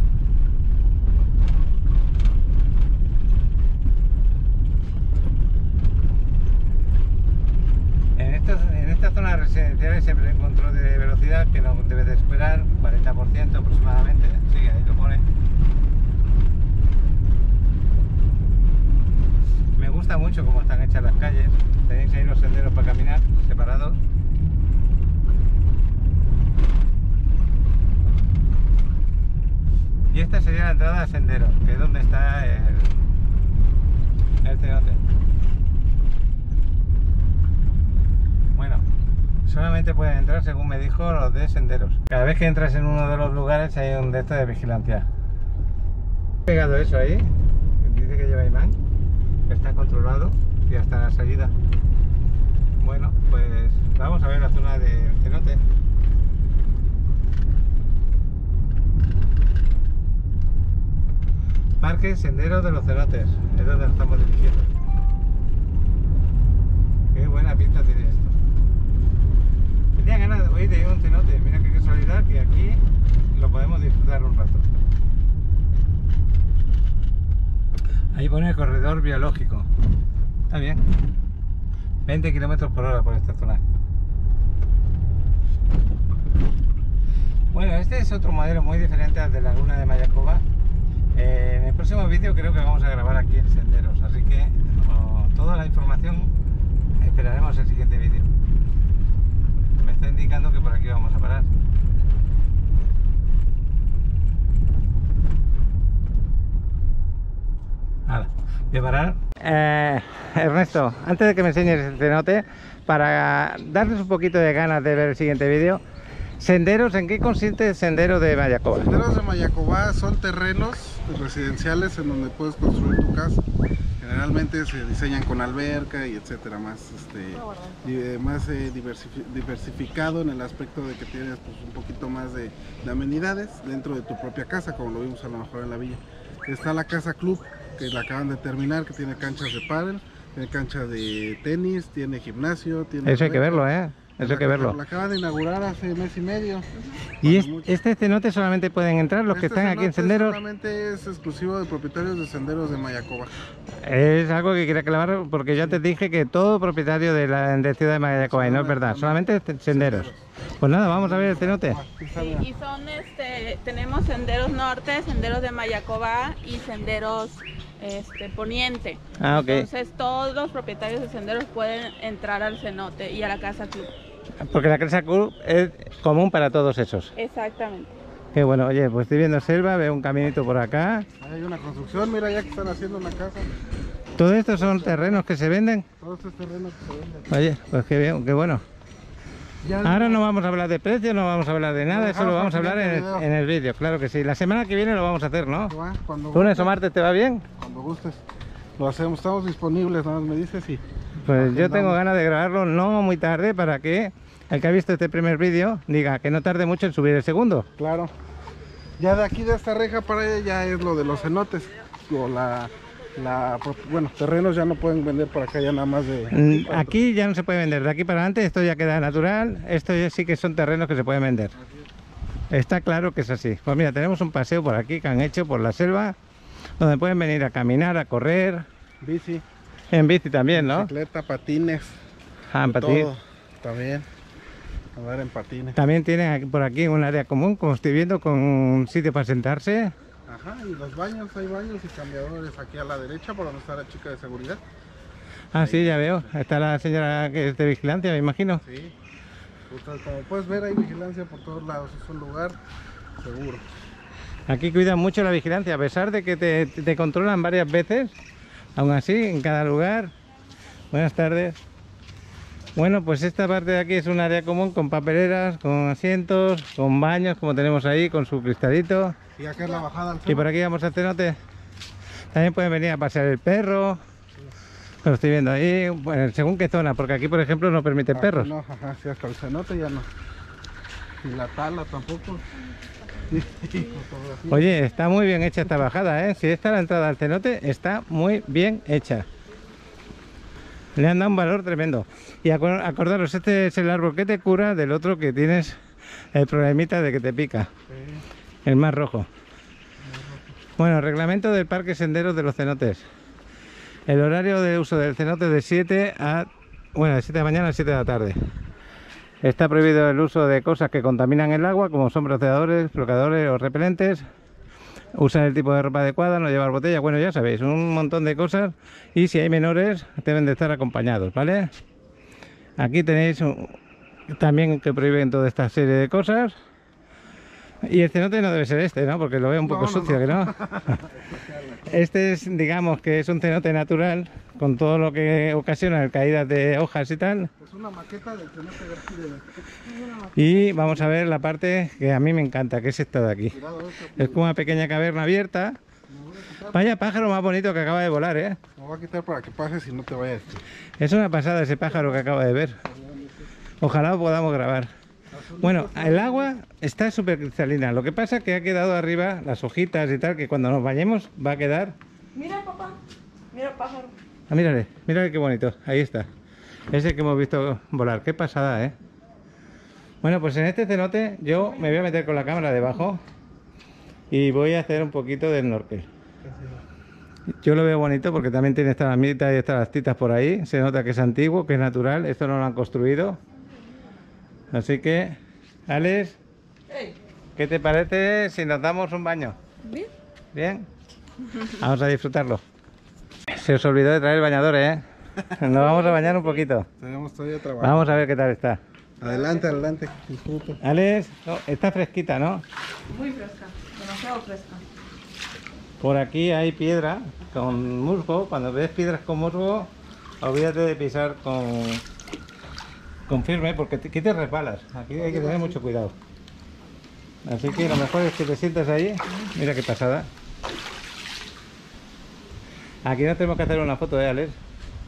Speaker 1: En, estos, en esta zona residencial siempre hay un control de velocidad que no debe de esperar, cuarenta por ciento aproximadamente, sí, ahí lo pone. Me gusta mucho cómo están hechas las calles, tenéis ahí los senderos para caminar, separados. Y esta sería la entrada a senderos, que es donde está el, el cenote. Bueno, solamente pueden entrar, según me dijo, los de senderos. Cada vez que entras en uno de los lugares hay un de estos de vigilancia. He pegado eso ahí, dice que lleva imán, que está controlado y hasta la salida. Bueno, pues vamos a ver la zona del cenote. Parque Sendero de los Cenotes, es donde nos estamos dirigiendo. Qué buena pinta tiene esto. Tenía ganas de hoy de ir a un cenote, mira qué casualidad que aquí lo podemos disfrutar un rato. Ahí pone el corredor biológico. Está bien. veinte kilómetros por hora por esta zona. Bueno, este es otro modelo muy diferente al de Laguna de Mayacoba. Eh, en el próximo vídeo creo que vamos a grabar aquí en senderos, así que oh, toda la información esperaremos el siguiente vídeo. Me está indicando que por aquí vamos a parar. Hala, voy a parar. Eh, Ernesto, antes de que me enseñes el cenote, para darles un poquito de ganas de ver el siguiente vídeo, senderos, ¿en qué consiste el sendero de Mayacoba?
Speaker 3: Senderos de Mayacoba son terrenos residenciales en donde puedes construir tu casa. Generalmente se diseñan con alberca y etcétera, más, este, di- más eh, diversifi- diversificado en el aspecto de que tienes pues, un poquito más de, de amenidades dentro de tu propia casa, como lo vimos a lo mejor en la villa. Está la casa club, que la acaban de terminar, que tiene canchas de pádel, tiene cancha de tenis, tiene gimnasio, tiene...
Speaker 1: Eso hay que
Speaker 3: alberca.
Speaker 1: verlo, ¿eh? Eso hay que
Speaker 3: La-
Speaker 1: verlo.
Speaker 3: La acaban de inaugurar hace mes y medio.
Speaker 1: ¿Y
Speaker 3: Cuando
Speaker 1: es-
Speaker 3: mucho.
Speaker 1: este cenote solamente pueden entrar los que
Speaker 3: Este
Speaker 1: están aquí en
Speaker 3: cenote
Speaker 1: Senderos?
Speaker 3: solamente es exclusivo de propietarios de senderos de Mayacoba.
Speaker 1: Es algo que quería aclarar porque ya te dije que todo propietario de la de Ciudad de Mayacoba, y no es verdad, solamente senderos. Pues nada, vamos a ver el cenote.
Speaker 4: Sí, y son, este, tenemos senderos norte, senderos de Mayacoba y senderos este, poniente.
Speaker 1: Ah, ok.
Speaker 4: Entonces todos los propietarios de senderos pueden entrar al cenote y a la casa club.
Speaker 1: Porque la Casa Club es común para todos esos.
Speaker 4: Exactamente.
Speaker 1: Qué bueno, oye, pues estoy viendo selva, veo un caminito por acá.
Speaker 3: Ahí hay una construcción, mira ya que están haciendo una casa.
Speaker 1: ¿Todo esto son terrenos que se venden?
Speaker 3: Todo este terreno que se vende.
Speaker 1: Oye, pues qué bien, qué bueno.
Speaker 3: Ya
Speaker 1: Ahora no vamos a hablar de precios, no vamos a hablar de nada, eso lo vamos a hablar en el, en el vídeo, claro que sí. La semana que viene lo vamos a hacer, ¿no?
Speaker 3: va, cuando
Speaker 1: ¿Lunes
Speaker 3: gustes,
Speaker 1: o martes te va bien?
Speaker 3: cuando gustes. Lo hacemos, estamos disponibles, nada más me dices y...
Speaker 1: Pues yo tengo
Speaker 3: agendamos.
Speaker 1: ganas de grabarlo no muy tarde para que el que ha visto este primer vídeo diga que no tarde mucho en subir el segundo.
Speaker 3: Claro. Ya de aquí de esta reja para allá ya es lo de los cenotes. O la, la, bueno, terrenos ya no pueden vender por acá ya nada más de...
Speaker 1: Mm, Aquí ya no se puede vender, de aquí para adelante esto ya queda natural, esto ya sí que son terrenos que se pueden vender. Está claro que es así. Pues mira, tenemos un paseo por aquí que han hecho por la selva, donde pueden venir a caminar, a correr,
Speaker 3: Bici,
Speaker 1: en bici también, ¿no?
Speaker 3: bicicleta, patines,
Speaker 1: Ah, en
Speaker 3: de
Speaker 1: patín.
Speaker 3: todo. También. Andar en patines.
Speaker 1: También tienen aquí- por aquí un área común, como estoy viendo, con un sitio para sentarse.
Speaker 3: Ajá, y los baños, hay baños y cambiadores aquí a la derecha por donde está la chica de seguridad.
Speaker 1: Ah, sí, ya veo. Está la señora que es de vigilancia, me imagino.
Speaker 3: Sí. Pues, como puedes ver hay vigilancia por todos lados, es un lugar seguro.
Speaker 1: Aquí cuidan mucho la vigilancia, a pesar de que te, te controlan varias veces. Aún así, en cada lugar. Buenas tardes. Bueno, pues esta parte de aquí es un área común con papeleras, con asientos, con baños, como tenemos ahí, con su cristalito.
Speaker 3: Y acá es la bajada al
Speaker 1: Y
Speaker 3: cerro.
Speaker 1: por aquí vamos al cenote. También pueden venir a pasear el perro. Lo estoy viendo ahí, bueno, según qué zona, porque aquí, por ejemplo, no permiten
Speaker 3: Aquí
Speaker 1: perros.
Speaker 3: No, ajá, sí, hasta el cenote ya no. Y la tala tampoco. Y fotografía.
Speaker 1: Oye, está muy bien hecha esta bajada, ¿eh? Si esta es la entrada al cenote, está muy bien hecha. Le han dado un valor tremendo. Y acor- acordaros, este es el árbol que te cura, del otro que tienes el problemita de que te pica.
Speaker 3: Sí.
Speaker 1: El más rojo. Bueno, reglamento del Parque Senderos de los Cenotes. El horario de uso del cenote de siete a... Bueno, de siete de la mañana a siete de la tarde. Está prohibido el uso de cosas que contaminan el agua, como son bronceadores, bloqueadores o repelentes. Usar el tipo de ropa adecuada, no llevar botella, bueno, ya sabéis, un montón de cosas. Y si hay menores, deben de estar acompañados, ¿vale? Aquí tenéis un- también que prohíben toda esta serie de cosas. Y el cenote no debe ser este, ¿no? Porque lo veo un poco
Speaker 3: No, no,
Speaker 1: sucio,
Speaker 3: no.
Speaker 1: ¿que no? Este es, digamos, que es un cenote natural, con todo lo que ocasiona caídas de hojas y tal.
Speaker 3: Es una maqueta del cenote grande.
Speaker 1: Y vamos a ver la parte que a mí me encanta, que es esta de aquí.
Speaker 3: Cuidado, esto.
Speaker 1: Es como una pequeña caverna abierta. Vaya pájaro más bonito que acaba de volar, ¿eh?
Speaker 3: Me voy a quitar para que pases y no te vayas.
Speaker 1: Es una pasada ese pájaro que acaba de ver. Ojalá lo podamos grabar. Bueno, el agua está súper cristalina. Lo que pasa es que ha quedado arriba las hojitas y tal, que cuando nos bañemos va a quedar...
Speaker 2: Mira, papá. Mira, pájaro.
Speaker 1: Ah, mírale, mírale qué bonito. Ahí está. Ese que hemos visto volar. Qué pasada, ¿eh? Bueno, pues en este cenote yo me voy a meter con la cámara debajo y voy a hacer un poquito de snorkel. Yo lo veo bonito porque también tiene estas ramitas y estas titas por ahí. Se nota que es antiguo, que es natural. Esto no lo han construido. Así que, Alex,
Speaker 2: Hey,
Speaker 1: ¿qué te parece si nos damos un baño?
Speaker 2: ¿bien?
Speaker 1: ¿Bien? Vamos a disfrutarlo. Se os olvidó de traer el bañador, ¿eh? Nos vamos a bañar un poquito.
Speaker 3: Tenemos todavía trabajo.
Speaker 1: Vamos a ver qué tal está.
Speaker 3: Adelante, adelante. Disfruta.
Speaker 1: Alex, no, está fresquita, ¿no?
Speaker 2: Muy fresca. Demasiado fresca.
Speaker 1: Por aquí hay piedra con musgo. Cuando ves piedras con musgo, olvídate de pisar con, con firme porque te, aquí te resbalas. Aquí hay que tener mucho cuidado. Así que lo mejor es que te sientas ahí. Mira qué pasada. Aquí no tenemos que hacer una foto, ¿eh, Alex?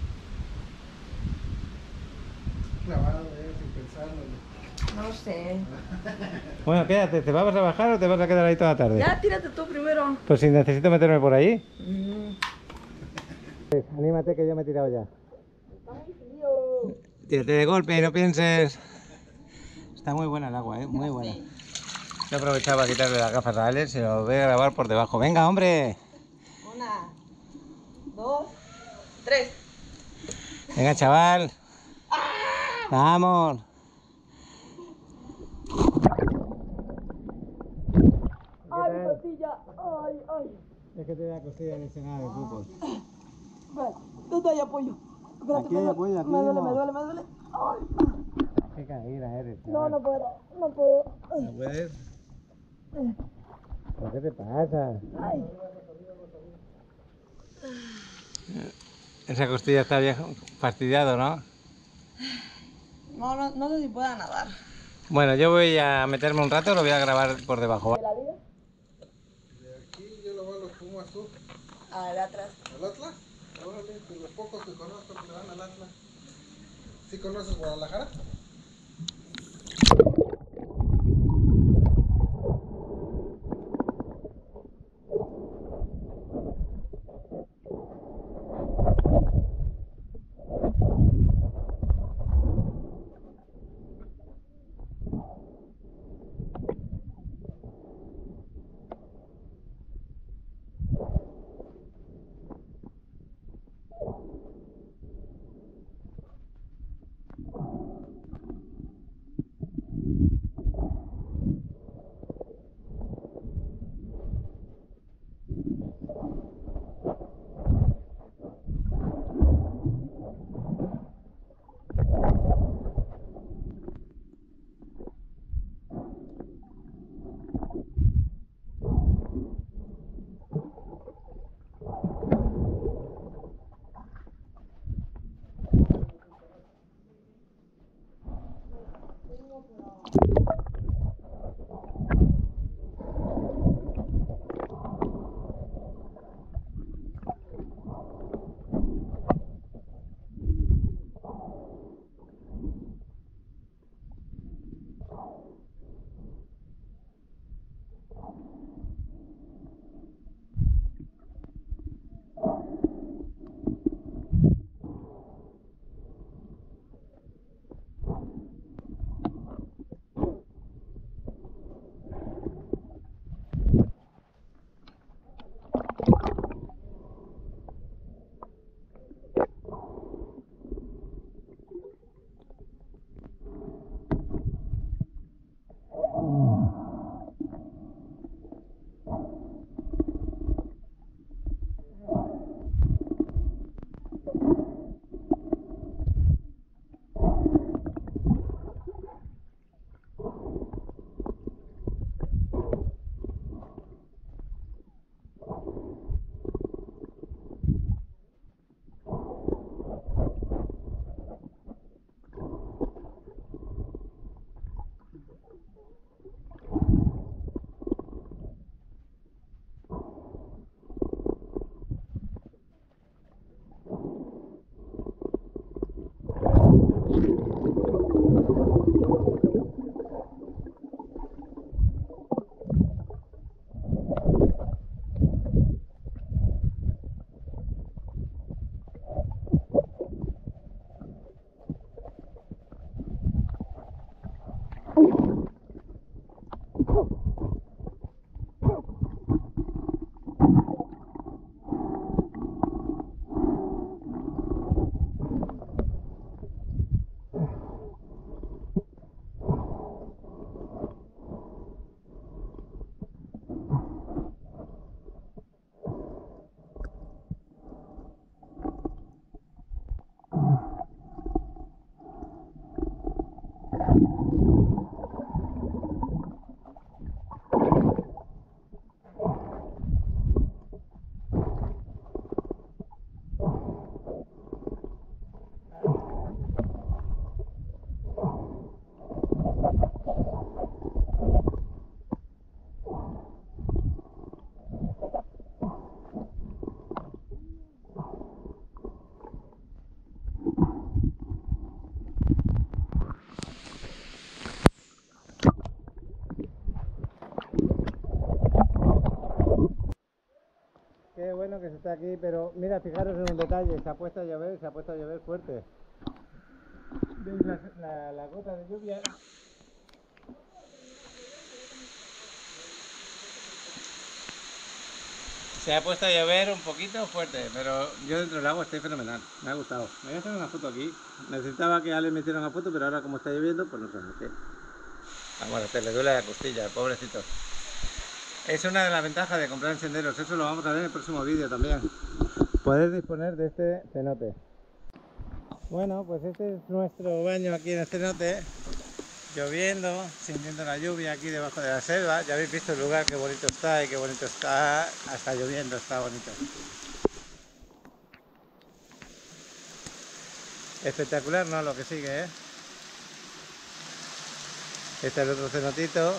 Speaker 3: Clavado, eh, sin pensarlo.
Speaker 2: No sé.
Speaker 1: Bueno, quédate, ¿te vas a bajar o te vas a quedar ahí toda la tarde?
Speaker 2: Ya, tírate tú primero.
Speaker 1: Pues si necesito meterme por ahí.
Speaker 2: Mm.
Speaker 1: Anímate que yo me he tirado ya. Tírate de golpe y no pienses. Está muy buena el agua, ¿eh? Muy buena. Yo aprovechaba para quitarle las gafas a Alex y lo voy a grabar por debajo. ¡Venga, hombre!
Speaker 2: Una, dos, tres.
Speaker 1: Venga, chaval. Vamos.
Speaker 2: Ay, costilla. Ay, ay.
Speaker 1: Es que te da costilla lesionada de fútbol.
Speaker 2: Espera, ¿dónde hay apoyo? Espérate,
Speaker 1: Aquí hay
Speaker 2: me
Speaker 1: apoyo, aquí
Speaker 2: Me duele,
Speaker 1: mismo.
Speaker 2: me duele, me duele. Ay.
Speaker 1: Qué caída eres, chaval.
Speaker 2: No, no puedo, no puedo.
Speaker 1: ¿No puedes? ¿Pero qué te pasa?
Speaker 2: Ay.
Speaker 1: Esa costilla está viejo, fastidiado, ¿no?
Speaker 2: No, no, no sé si pueda nadar.
Speaker 1: Bueno, yo voy a meterme un rato, lo voy a grabar por debajo.
Speaker 2: ¿De la liga?
Speaker 3: De aquí yo lo voy a los Pumas, tú.
Speaker 2: A de atrás.
Speaker 3: ¿Al Atlas? Órale, de los pocos que conozco que le van al Atlas. ¿Sí conoces Guadalajara?
Speaker 1: hasta aquí, pero mira, fijaros en un detalle, se ha puesto a llover, se ha puesto a llover fuerte. ¿Veis la, la, la gota de lluvia? Se ha puesto a llover un poquito fuerte, pero yo dentro del agua estoy fenomenal, me ha gustado. Me voy a hacer una foto aquí. Necesitaba que Ale me hiciera una foto, pero ahora como está lloviendo, pues no se hace. Ah, bueno, te le duele la costilla, pobrecito. Es una de las ventajas de comprar en senderos, eso lo vamos a ver en el próximo vídeo también. Poder disponer de este cenote. Bueno, pues este es nuestro baño aquí en el cenote. Lloviendo, sintiendo la lluvia aquí debajo de la selva. Ya habéis visto el lugar, qué bonito está y qué bonito está. Hasta lloviendo está bonito. Espectacular, ¿no? Lo que sigue, ¿eh? Este es el otro cenotito.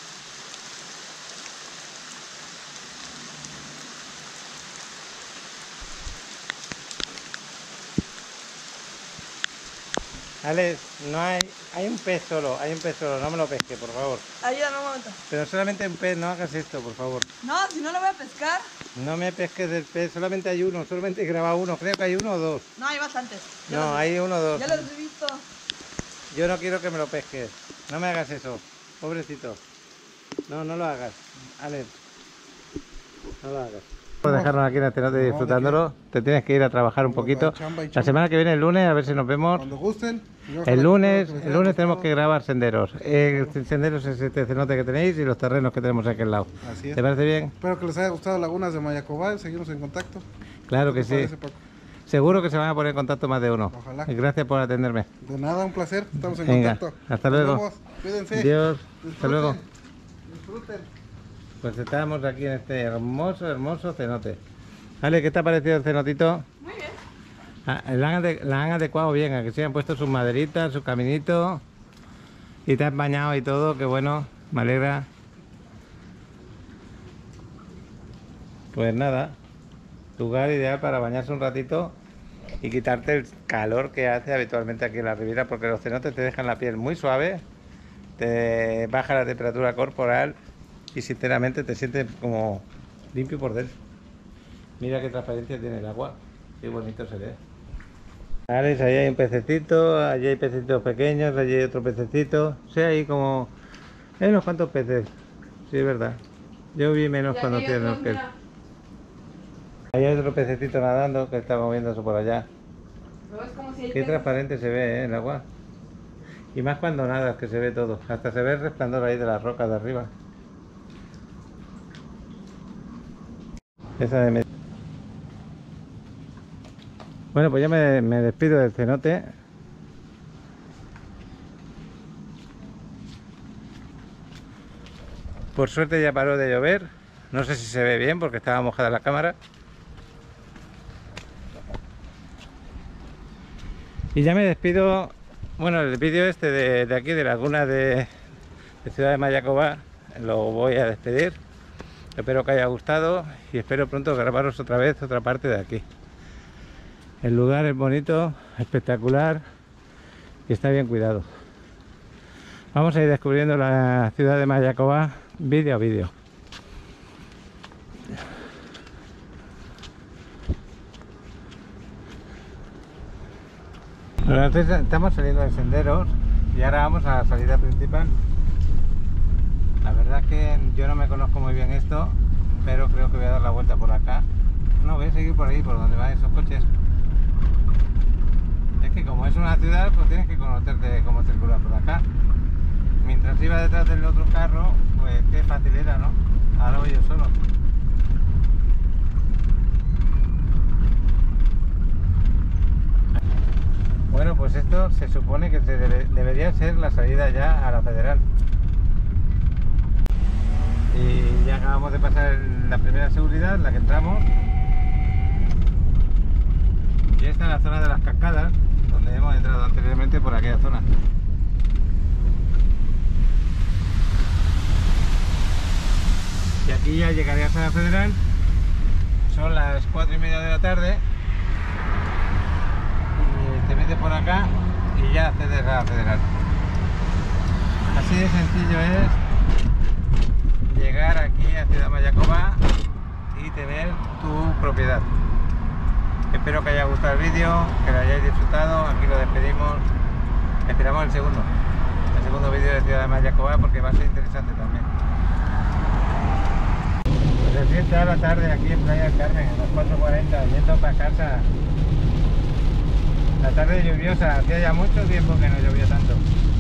Speaker 1: Alex, no hay, hay un pez solo, hay un pez solo, no me lo pesque, por favor.
Speaker 2: Ayúdame un momento.
Speaker 1: Pero solamente un pez, no hagas esto, por favor.
Speaker 2: No, si no lo voy a pescar.
Speaker 1: No me pesques del pez, solamente hay uno, solamente he grabado uno, creo que hay uno o dos.
Speaker 2: No, hay bastantes. Ya
Speaker 1: No,
Speaker 2: los-
Speaker 1: hay uno o dos.
Speaker 2: Ya los he visto.
Speaker 1: Yo no quiero que me lo pesques, no me hagas eso, pobrecito. No, no lo hagas, Alex. No lo hagas. Por dejarnos aquí en el cenote disfrutándolo, te tienes que ir a trabajar un poquito.
Speaker 3: Chamba y
Speaker 1: La
Speaker 3: chamba.
Speaker 1: semana que viene, el lunes, a ver si nos vemos.
Speaker 3: Cuando gusten. Yo
Speaker 1: El
Speaker 3: ojalá
Speaker 1: lunes,
Speaker 3: que les
Speaker 1: el
Speaker 3: haya
Speaker 1: lunes tenemos
Speaker 3: gustado.
Speaker 1: que grabar senderos. Eh, senderos es este cenote que tenéis y los terrenos que tenemos aquí al lado.
Speaker 3: Así es.
Speaker 1: ¿Te parece bien?
Speaker 3: Espero que les haya gustado Lagunas de Mayacobá. Seguimos en contacto.
Speaker 1: Claro que
Speaker 3: ¿Qué te
Speaker 1: sí.
Speaker 3: parece, Paco?
Speaker 1: Seguro que se van a poner en contacto más de uno.
Speaker 3: Ojalá.
Speaker 1: Y gracias por atenderme.
Speaker 3: De nada, un placer. Estamos en
Speaker 1: Venga,
Speaker 3: contacto.
Speaker 1: hasta
Speaker 3: Nos
Speaker 1: luego.
Speaker 3: vemos. Cuídense.
Speaker 1: Adiós. Hasta
Speaker 3: Disfruten.
Speaker 1: luego.
Speaker 3: Disfruten.
Speaker 1: Pues estamos aquí en este hermoso, hermoso cenote. Vale, ¿qué te ha parecido el cenotito?
Speaker 2: Muy bien.
Speaker 1: Ah, la, han ade- la han adecuado bien, a que se han puesto sus maderitas, sus caminitos. Y te has bañado y todo, qué bueno, me alegra. Pues nada, lugar ideal para bañarse un ratito y quitarte el calor que hace habitualmente aquí en la Riviera, porque los cenotes te dejan la piel muy suave, te baja la temperatura corporal y sinceramente te sientes como limpio por dentro. Mira qué transparencia tiene el agua, qué bonito se ve. Alex, ahí hay un pececito, allí hay pececitos pequeños, allí hay otro pececito. Sí, hay como... hay unos cuantos peces, sí, es verdad. Yo vi menos cuando hacía el snorkel. Ahí hay otro pececito nadando que está moviéndose por allá.
Speaker 2: Pero es como si hay
Speaker 1: Qué
Speaker 2: peces.
Speaker 1: transparente se ve, ¿eh? El agua. Y más cuando nadas, que se ve todo. Hasta se ve el resplandor ahí de las rocas de arriba. Esa de med- Bueno, pues ya me, me despido del cenote. Por suerte ya paró de llover. No sé si se ve bien porque estaba mojada la cámara. Y ya me despido. Bueno, el vídeo este de, de aquí, de Laguna de, de Ciudad de Mayacobá, lo voy a despedir. Espero que haya gustado y espero pronto grabaros otra vez otra parte de aquí. El lugar es bonito, espectacular y está bien cuidado. Vamos a ir descubriendo la ciudad de Mayacobá vídeo a vídeo. Bueno, entonces estamos saliendo de senderos y ahora vamos a la salida principal. La verdad es que yo no me conozco muy bien esto, pero creo que voy a dar la vuelta por acá. No, voy a seguir por ahí, por donde van esos coches. Es que como es una ciudad, pues tienes que conocerte cómo circular por acá. Mientras iba detrás del otro carro, pues qué fácil era, ¿no? Ahora voy yo solo. Bueno, pues esto se supone que se debe- debería ser la salida ya a la Federal. Y ya acabamos de pasar la primera seguridad, la que entramos. Y esta es la zona de las cascadas, donde hemos entrado anteriormente por aquella zona. Y aquí ya llegarías a la Federal. Son las cuatro y media de la tarde. Y te metes por acá y ya accedes a la Federal. Así de sencillo es llegar aquí a Ciudad Mayacobá y tener tu propiedad. Espero que haya gustado el vídeo, que lo hayáis disfrutado. Aquí lo despedimos. Esperamos el segundo, el segundo vídeo de Ciudad de Mayacoba, porque va a ser interesante también. Pues así está la tarde aquí en Playa del Carmen, a las cuatro cuarenta, yendo para casa. La tarde lluviosa, hacía ya mucho tiempo que no llovía tanto.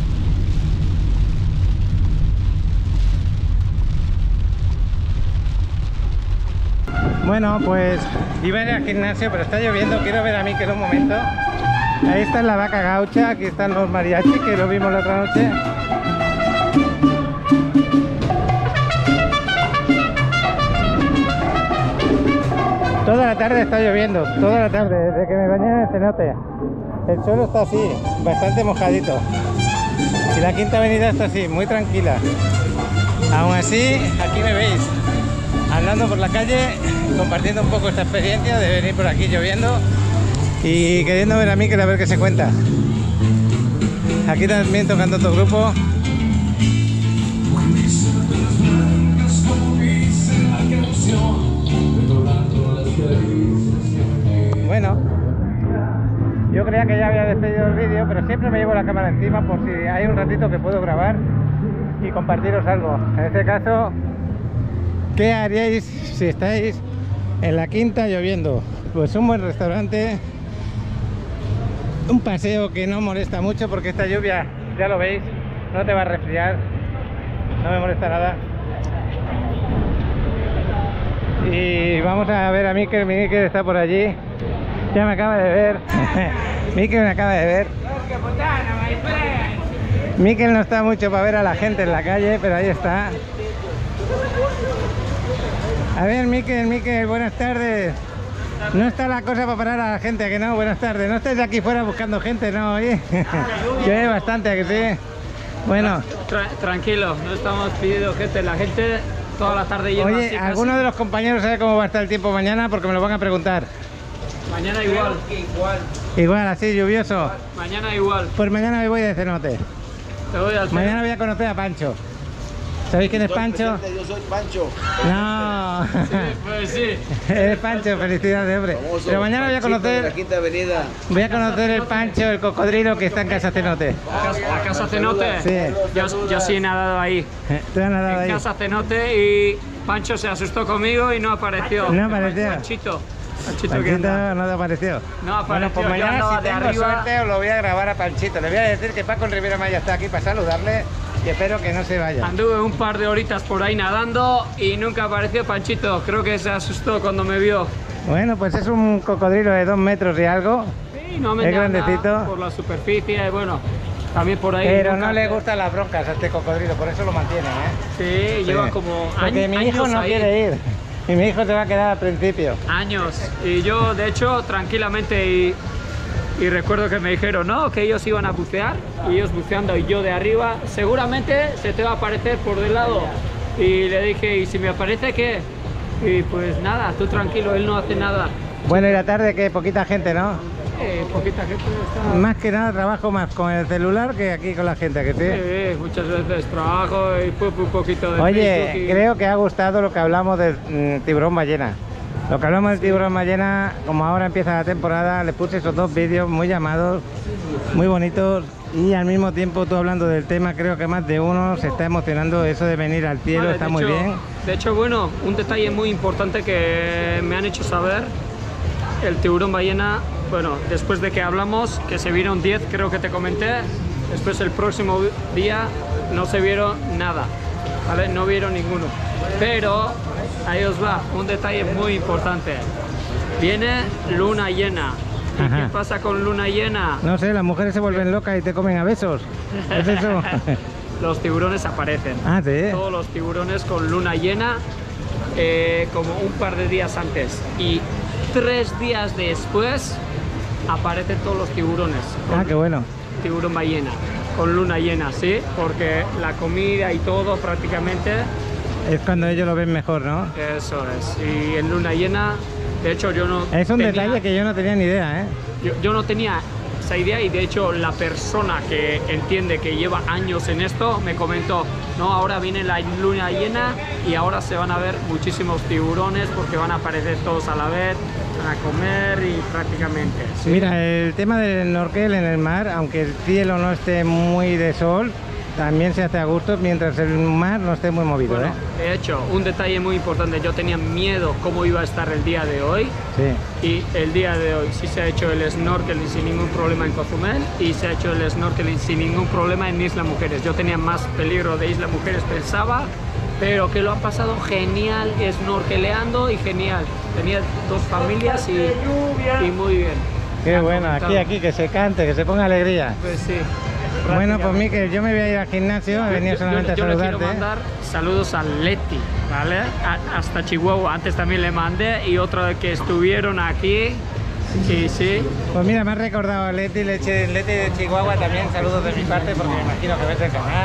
Speaker 1: Bueno, pues iba a ir al gimnasio, pero está lloviendo. Quiero ver a Mikel un momento. Ahí está la vaca gaucha, aquí están los mariachis, que lo vimos la otra noche. Toda la tarde está lloviendo, toda la tarde, desde que me bañé en el cenote. El suelo está así, bastante mojadito. Y la Quinta Avenida está así, muy tranquila. Aún así, aquí me veis, andando por la calle, compartiendo un poco esta experiencia de venir por aquí lloviendo y queriendo ver a Mikel a ver qué se cuenta. Aquí también tocando otro grupo. Bueno, yo creía que ya había despedido el vídeo, pero siempre me llevo la cámara encima por si hay un ratito que puedo grabar y compartiros algo. En este caso, ¿qué haríais si estáis en la Quinta lloviendo? Pues un buen restaurante, un paseo que no molesta mucho, porque esta lluvia, ya lo veis, no te va a resfriar, no me molesta nada. Y vamos a ver a Mikel. Mikel está por allí, ya me acaba de ver. Mikel me acaba de ver. Mikel no está mucho para ver a la gente en la calle, pero ahí está. A ver, Mikel, Mikel, buenas tardes. No está la cosa para parar a la gente, ¿a que no? Buenas tardes. No estáis aquí fuera buscando gente, ¿no? Oye, llueve bastante, ¿a que sí? Bueno.
Speaker 5: Tra tranquilo, no estamos pidiendo gente, la gente toda la tarde lleva.
Speaker 1: Oye,
Speaker 5: así,
Speaker 1: ¿alguno
Speaker 5: casi.
Speaker 1: de los compañeros sabe cómo va a estar el tiempo mañana? Porque me lo van a preguntar.
Speaker 5: Mañana igual. igual.
Speaker 1: Igual, así, lluvioso.
Speaker 5: Mañana igual.
Speaker 1: Pues mañana me voy de cenote.
Speaker 5: Te voy al
Speaker 1: Mañana voy a conocer a Pancho. ¿Sabéis quién es Pancho?
Speaker 6: Yo soy Pancho.
Speaker 1: No.
Speaker 5: Sí, pues sí.
Speaker 1: Es Pancho, felicidades, hombre.
Speaker 6: Famoso
Speaker 1: Pero mañana voy a
Speaker 6: Panchito de la
Speaker 1: conocer,
Speaker 6: Quinta Avenida.
Speaker 1: voy a conocer el Pancho, el cocodrilo que está en Casa Cenote.
Speaker 5: ¿La casa Cenote?
Speaker 1: Sí.
Speaker 5: Yo, yo sí he nadado ahí.
Speaker 1: ¿Tú has nadado
Speaker 5: En
Speaker 1: ahí?
Speaker 5: casa Cenote y Pancho se asustó conmigo y no apareció.
Speaker 1: No apareció.
Speaker 5: Panchito. Panchito que
Speaker 1: Panchito
Speaker 5: anda.
Speaker 1: no te apareció.
Speaker 5: No apareció,
Speaker 1: Bueno, pues
Speaker 5: yo
Speaker 1: mañana
Speaker 5: andaba
Speaker 1: si
Speaker 5: de
Speaker 1: tengo
Speaker 5: arriba.
Speaker 1: suerte os lo voy a grabar a Panchito. Le voy a decir que Paco Rivera Maya está aquí para saludarle y espero que no se vaya.
Speaker 5: Anduve un par de horitas por ahí nadando y nunca apareció Panchito. Creo que se asustó cuando me vio.
Speaker 1: Bueno, pues es un cocodrilo de dos metros y algo,
Speaker 5: Sí, no me
Speaker 1: Es grandecito.
Speaker 5: por la superficie, bueno, también por ahí.
Speaker 1: pero
Speaker 5: nunca-
Speaker 1: no le gustan las broncas a este cocodrilo, por eso lo mantiene, ¿eh?
Speaker 5: Sí, lleva
Speaker 1: Sí.
Speaker 5: como
Speaker 1: Porque
Speaker 5: años
Speaker 1: mi hijo no
Speaker 5: ahí.
Speaker 1: quiere ir y mi hijo se va a quedar al principio.
Speaker 5: Años. Y yo, de hecho, tranquilamente y, y recuerdo que me dijeron, no, que ellos iban a bucear y ellos buceando y yo de arriba, seguramente se te va a aparecer por del lado. Y le dije, ¿y si me aparece qué? Y pues nada, tú tranquilo, él no hace nada.
Speaker 1: Bueno, y la tarde que poquita gente, ¿no?
Speaker 5: Eh, poquita gente está...
Speaker 1: Más que nada trabajo más con el celular que aquí con la gente, que sí.
Speaker 5: Sí, muchas veces trabajo y pues, un poquito de
Speaker 1: Oye,
Speaker 5: Facebook y-
Speaker 1: creo que ha gustado lo que hablamos del mm, tiburón ballena. Lo que hablamos del tiburón ballena, como ahora empieza la temporada, le puse esos dos vídeos muy llamados, muy bonitos, y al mismo tiempo tú hablando del tema, creo que más de uno se está emocionando. Eso de venir al cielo
Speaker 5: Vale,
Speaker 1: está
Speaker 5: de
Speaker 1: muy
Speaker 5: hecho-
Speaker 1: bien.
Speaker 5: De hecho, bueno, un detalle muy importante que me han hecho saber, el tiburón ballena, bueno, después de que hablamos, que se vieron diez, creo que te comenté, después el próximo día no se vieron nada, ¿vale? No vieron ninguno. Pero, ahí os va, un detalle muy importante. Viene luna llena. ¿Y
Speaker 1: Ajá.
Speaker 5: qué pasa con luna llena?
Speaker 1: No sé, las mujeres se vuelven locas y te comen a besos. ¿Es eso?
Speaker 5: Los tiburones aparecen.
Speaker 1: Ah, sí.
Speaker 5: Todos los tiburones con luna llena, eh, como un par de días antes. Y tres días después aparecen todos los tiburones. Con
Speaker 1: Ah, qué bueno.
Speaker 5: tiburón ballena, con luna llena, ¿sí? Porque la comida y todo prácticamente,
Speaker 1: Es cuando ellos lo ven mejor, ¿no?
Speaker 5: eso es. Y en luna llena, de hecho yo no
Speaker 1: Es un
Speaker 5: tenía,
Speaker 1: detalle que yo no tenía ni idea, ¿eh?
Speaker 5: yo, yo no tenía esa idea, y de hecho la persona que entiende que lleva años en esto me comentó, no, ahora viene la luna llena y ahora se van a ver muchísimos tiburones porque van a aparecer todos a la vez, van a comer y prácticamente. ¿sí?
Speaker 1: Mira, el tema del snorkel en el mar, aunque el cielo no esté muy de sol, también se hace a gusto mientras el mar no esté muy movido.
Speaker 5: Bueno,
Speaker 1: ¿eh?
Speaker 5: de hecho, un detalle muy importante, yo tenía miedo cómo iba a estar el día de hoy.
Speaker 1: Sí.
Speaker 5: Y el día de hoy sí se ha hecho el snorkeling sin ningún problema en Cozumel y se ha hecho el snorkeling sin ningún problema en Isla Mujeres. Yo tenía más peligro de Isla Mujeres, pensaba, pero que lo han pasado genial snorkeleando y genial. Tenía dos familias y, y muy bien.
Speaker 1: Qué bueno, aquí, aquí, que se cante, que se ponga alegría.
Speaker 5: Pues sí.
Speaker 1: Bueno, pues Miquel, yo me voy a ir al gimnasio, he venido solamente
Speaker 5: yo, yo
Speaker 1: a saludarte.
Speaker 5: le quiero mandar saludos a Leti, ¿vale? A, hasta Chihuahua, antes también le mandé, y otro que estuvieron aquí. Sí, sí.
Speaker 1: Pues mira, me has recordado a Leti, Leti de Chihuahua, también saludos de mi parte, porque me imagino que ves el canal.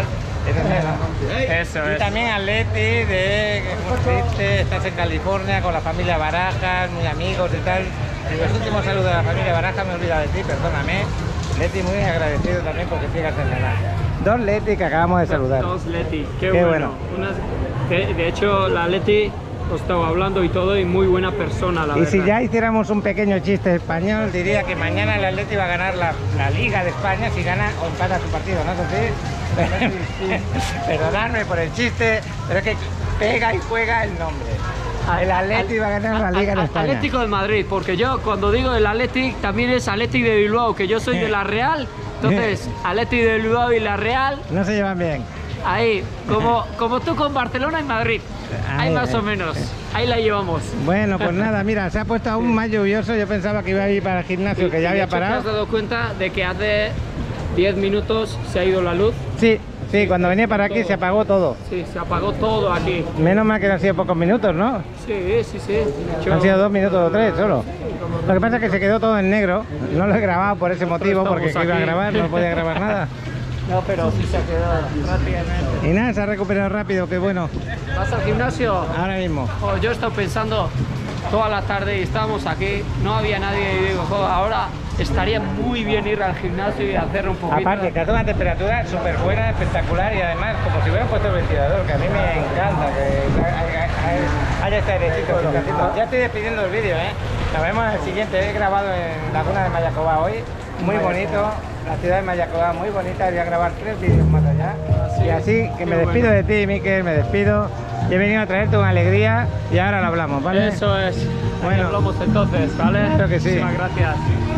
Speaker 5: Eso es.
Speaker 1: Y también a Leti de que estás en California con la familia Barajas, muy amigos y tal. En los últimos saludos de la familia Barajas me he olvidado de ti, perdóname. Leti, muy agradecido también porque sigas en el canal. Dos Leti que acabamos de saludar.
Speaker 5: Dos Leti, qué,
Speaker 1: Qué
Speaker 5: bueno.
Speaker 1: bueno.
Speaker 5: Unas, de, de hecho, la Leti os estaba hablando y todo, y muy buena persona, la
Speaker 1: y
Speaker 5: verdad.
Speaker 1: si ya hiciéramos un pequeño chiste español, diría que mañana el Atleti va a ganar la, la Liga de España si gana o empata su partido, ¿no? Entonces, perdonadme por el chiste, pero es que pega y juega el nombre. El Atleti va a ganar la Liga de España.
Speaker 5: Atlético de Madrid, porque yo cuando digo el Athletic también es Athletic de Bilbao, que yo soy de la Real, entonces Athletic de Bilbao y la Real,
Speaker 1: No se llevan bien.
Speaker 5: ahí, como, como tú con Barcelona y Madrid, ahí
Speaker 1: Ahí,
Speaker 5: más o
Speaker 1: eh.
Speaker 5: menos, ahí la llevamos.
Speaker 1: Bueno, pues nada, mira, se ha puesto aún más lluvioso. Yo pensaba que iba a ir para el gimnasio, que ya
Speaker 5: Y de
Speaker 1: había
Speaker 5: hecho, ¿te has
Speaker 1: parado.
Speaker 5: dado cuenta de que hace diez minutos se ha ido la luz?
Speaker 1: Sí, sí, cuando venía para aquí
Speaker 5: Todo.
Speaker 1: se apagó todo.
Speaker 5: Sí, se apagó todo aquí.
Speaker 1: Menos mal que han sido pocos minutos, ¿no?
Speaker 5: Sí, sí, sí. De hecho,
Speaker 1: Han sido dos minutos o tres solo. Lo que pasa es que se quedó todo en negro. No lo he grabado por ese motivo,
Speaker 5: estamos
Speaker 1: porque que iba a
Speaker 5: aquí.
Speaker 1: grabar, no podía grabar nada.
Speaker 5: No, pero sí se ha quedado prácticamente.
Speaker 1: Y nada, se ha recuperado rápido, qué bueno.
Speaker 5: ¿Vas al gimnasio?
Speaker 1: Ahora mismo.
Speaker 5: Oh, yo he estado pensando toda la tarde y estábamos aquí, no había nadie y digo, joder, ahora estaría muy bien ir al gimnasio y hacer un poquito.
Speaker 1: Aparte, que hace una temperatura súper buena, espectacular, y además, como si hubieran puesto el ventilador, que a mí me encanta que haya, haya este airecito, fresquecito. Ya estoy despidiendo el vídeo, ¿eh? Nos vemos en el siguiente. He grabado en Laguna de Mayacobá hoy, muy bonito. La ciudad de Mayacobá muy bonita, voy a grabar tres vídeos más allá. Y así que me despido de ti, Miquel, me despido. Y he venido a traerte una alegría y ahora lo hablamos, ¿vale?
Speaker 5: Eso es.
Speaker 1: Bueno.
Speaker 5: Bueno, hablamos entonces, ¿vale?
Speaker 1: Creo que sí.
Speaker 5: Muchísimas gracias.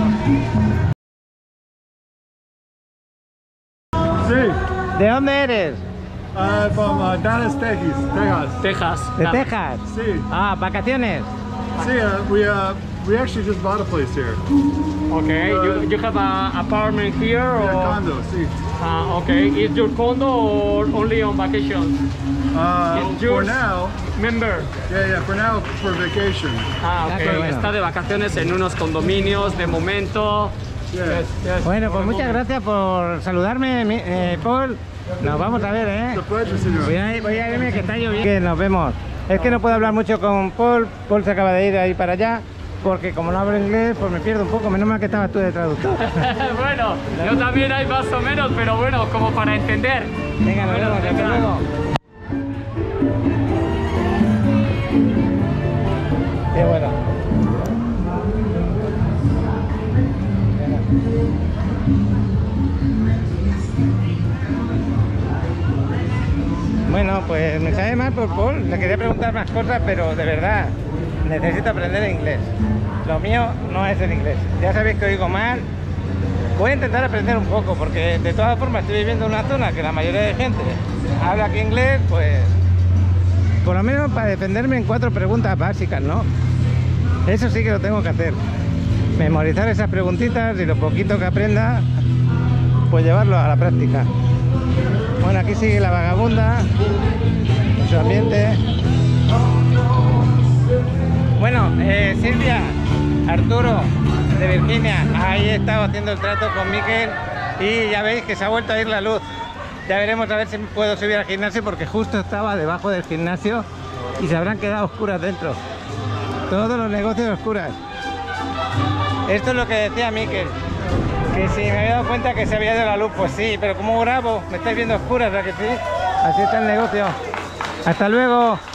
Speaker 6: Sí,
Speaker 1: ¿De dónde eres?
Speaker 6: uh, from uh, Dallas, Texas. Texas.
Speaker 5: Texas.
Speaker 1: ¿De
Speaker 5: Da-
Speaker 1: Texas?
Speaker 6: Sí,
Speaker 1: Ah, ¿vacaciones?
Speaker 6: sí. Uh, we uh, we actually just bought a place here.
Speaker 5: Okay, you, you have an apartment here
Speaker 6: Yeah,
Speaker 5: or?
Speaker 6: condo. Sí.
Speaker 5: Ah, okay. Is your condo or only on vacation?
Speaker 6: Uh,
Speaker 5: It's
Speaker 6: for
Speaker 5: yours.
Speaker 6: now,
Speaker 5: Member.
Speaker 6: yeah, yeah. For now, for vacation.
Speaker 5: Ah, ok.
Speaker 1: qué bueno.
Speaker 5: Está de vacaciones en unos condominios de momento.
Speaker 6: Yeah.
Speaker 5: Yes, yes.
Speaker 1: Bueno, pues muchas gracias por saludarme, mi- eh, Paul. Nos vamos a ver, ¿eh?
Speaker 6: It's a pleasure, señor.
Speaker 1: Voy a, voy a irme, que está lloviendo. Que nos vemos. Es que no puedo hablar mucho con Paul. Paul se acaba de ir ahí para allá, porque como no hablo inglés, pues me pierdo un poco. Menos mal que estabas tú de traductor.
Speaker 5: Bueno, yo también hay más o menos, pero bueno, como para entender.
Speaker 1: Venga, nos
Speaker 5: Bueno,
Speaker 1: vemos. Hasta
Speaker 5: venga.
Speaker 1: luego. Qué bueno. Bueno, pues me sabe mal por Paul. Le quería preguntar más cosas, pero de verdad necesito aprender inglés. Lo mío no es el inglés. Ya sabéis que oigo mal. Voy a intentar aprender un poco, porque de todas formas estoy viviendo en una zona que la mayoría de gente habla aquí inglés, pues por lo menos para defenderme en cuatro preguntas básicas, ¿no? Eso sí que lo tengo que hacer. Memorizar esas preguntitas y lo poquito que aprenda, pues llevarlo a la práctica. Bueno, aquí sigue la vagabunda, en su ambiente. Bueno, eh, Silvia, Arturo, de Virginia, ahí he estado haciendo el trato con Miquel y ya veis que se ha vuelto a ir la luz. Ya veremos a ver si puedo subir al gimnasio, porque justo estaba debajo del gimnasio y se habrán quedado oscuras dentro. Todos los negocios oscuras. Esto es lo que decía Miquel, Sí, sí, me había dado cuenta que se había ido la luz. Pues sí, pero como grabo, me estáis viendo oscuras, ¿verdad que sí? Así está el negocio. Hasta luego.